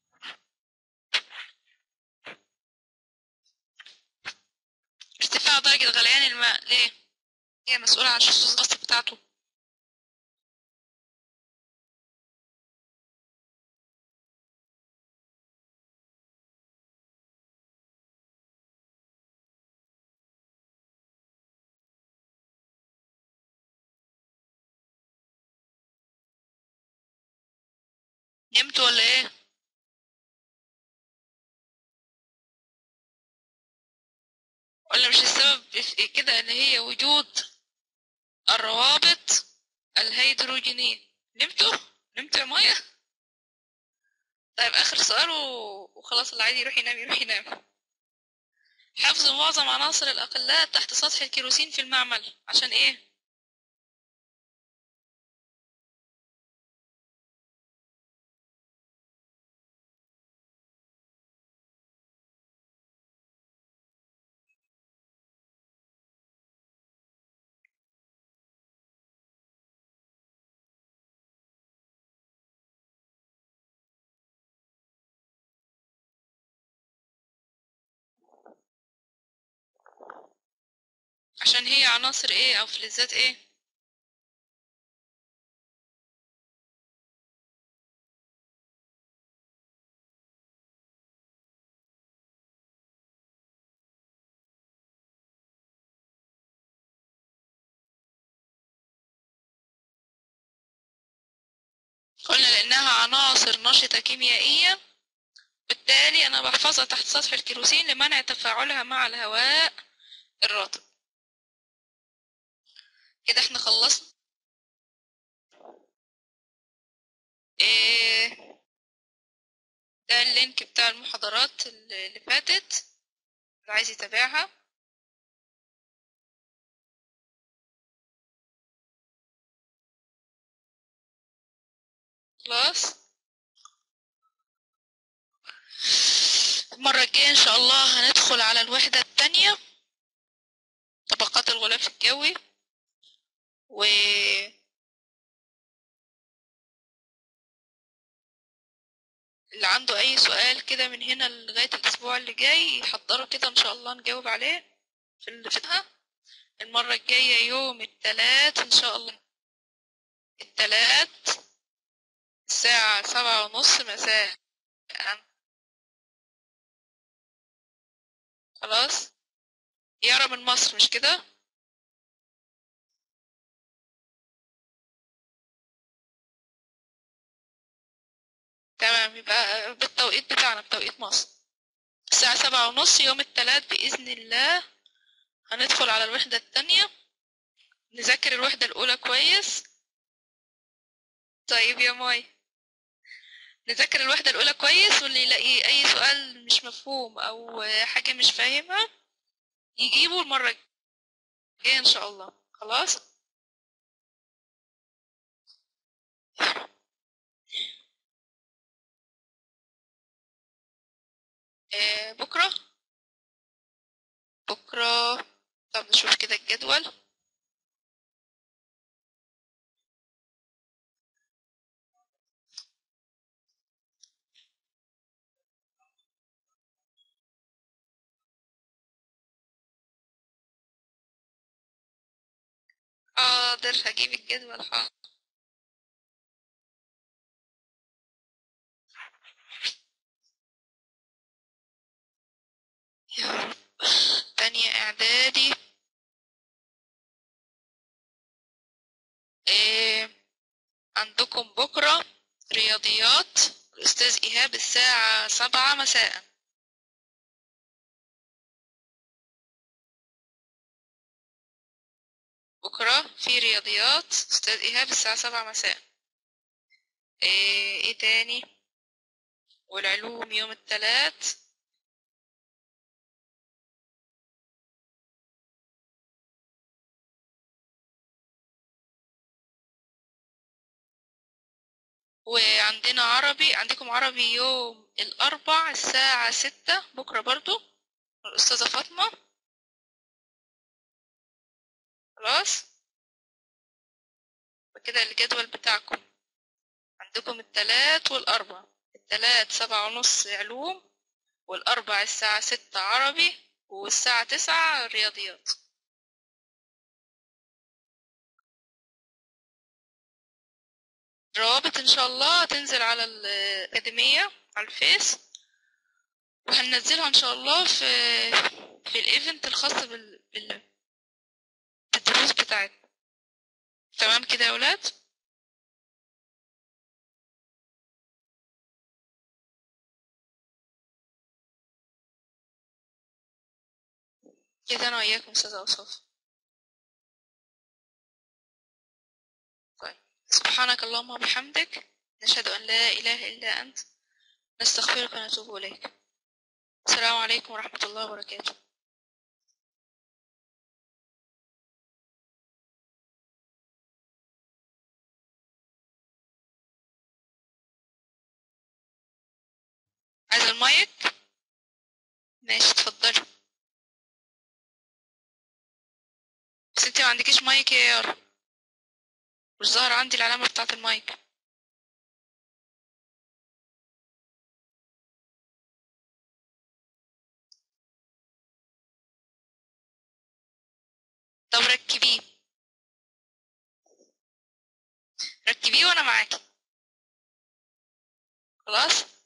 ارتفاع درجة غليان الماء ليه؟ هي مسؤولة عن شخص الغصب بتاعته. نمت ولا ايه؟ ولا مش السبب في كده ان هي وجود الروابط الهيدروجينية؟ نمتوا؟ نمتوا يا مايا؟ طيب آخر سؤال و... وخلاص، اللي عايز يروح ينام يروح ينام. حفظ معظم عناصر الأقلات تحت سطح الكيروسين في المعمل عشان ايه؟ عشان هي عناصر ايه او فلزات ايه؟ قلنا لأنها عناصر نشطة كيميائيا، بالتالي أنا بحفظها تحت سطح الكيروسين لمنع تفاعلها مع الهواء الرطب. كده احنا خلصنا. إيه ده اللينك بتاع المحاضرات اللي فاتت اللي عايز يتابعها. خلاص، المرة الجاية إن شاء الله هندخل على الوحدة التانية، طبقات الغلاف الجوي، و اللي عنده اي سؤال كده من هنا لغاية الاسبوع اللي جاي يحضره كده ان شاء الله نجاوب عليه في اللي فاتها. المرة الجاية يوم التلات ان شاء الله، التلات الساعة سبعة ونص مساء. خلاص، يارا من مصر مش كده؟ تمام، يبقى بالتوقيت بتاعنا بتوقيت مصر الساعة سبعة ونص يوم التلات بإذن الله. هندخل على الوحدة التانية، نذاكر الوحدة الأولى كويس. طيب يا ماي، نذاكر الوحدة الأولى كويس، واللي يلاقي أي سؤال مش مفهوم أو حاجة مش فاهمها يجيبه المرة الجاية إن شاء الله. خلاص، آه بكرة بكرة طب نشوف كده الجدول. حاضر، هجيب الجدول. حاضر. يا رب. تانية إعدادي، إيه عندكم بكرة؟ رياضيات الأستاذ إيهاب الساعة سبعة مساء. بكرة في رياضيات أستاذ إيهاب الساعة سبعة مساء. إيه, إيه تاني؟ والعلوم يوم التلات. وعندنا عربي، عندكم عربي يوم الأربع الساعة ستة بكرة برضو، الأستاذة فاطمة. خلاص، وكده الجدول بتاعكم عندكم التلات والأربع. التلات سبعة ونص علوم، والأربع الساعة ستة عربي، والساعة تسعة رياضيات. روابط إن شاء الله تنزل على الأكاديمية على الفيس، وهننزلها إن شاء الله في في الإيفنت الخاص بال... بال... بالدروس بتاعتنا. تمام كده يا ولاد؟ كده أنا وإياكم أستاذة أوصاف. طيب، سبحانك اللهم وبحمدك، نشهد أن لا إله إلا أنت، نستغفرك ونتوب إليك. السلام عليكم ورحمة الله وبركاته. عايز المايك؟ ماشي، اتفضلي. بس انتي ما عندكيش مايك يا يارا، مش ظاهر عندي العلامة بتاعة المايك. طب ركبيه، ركبيه وانا معاكي. خلاص.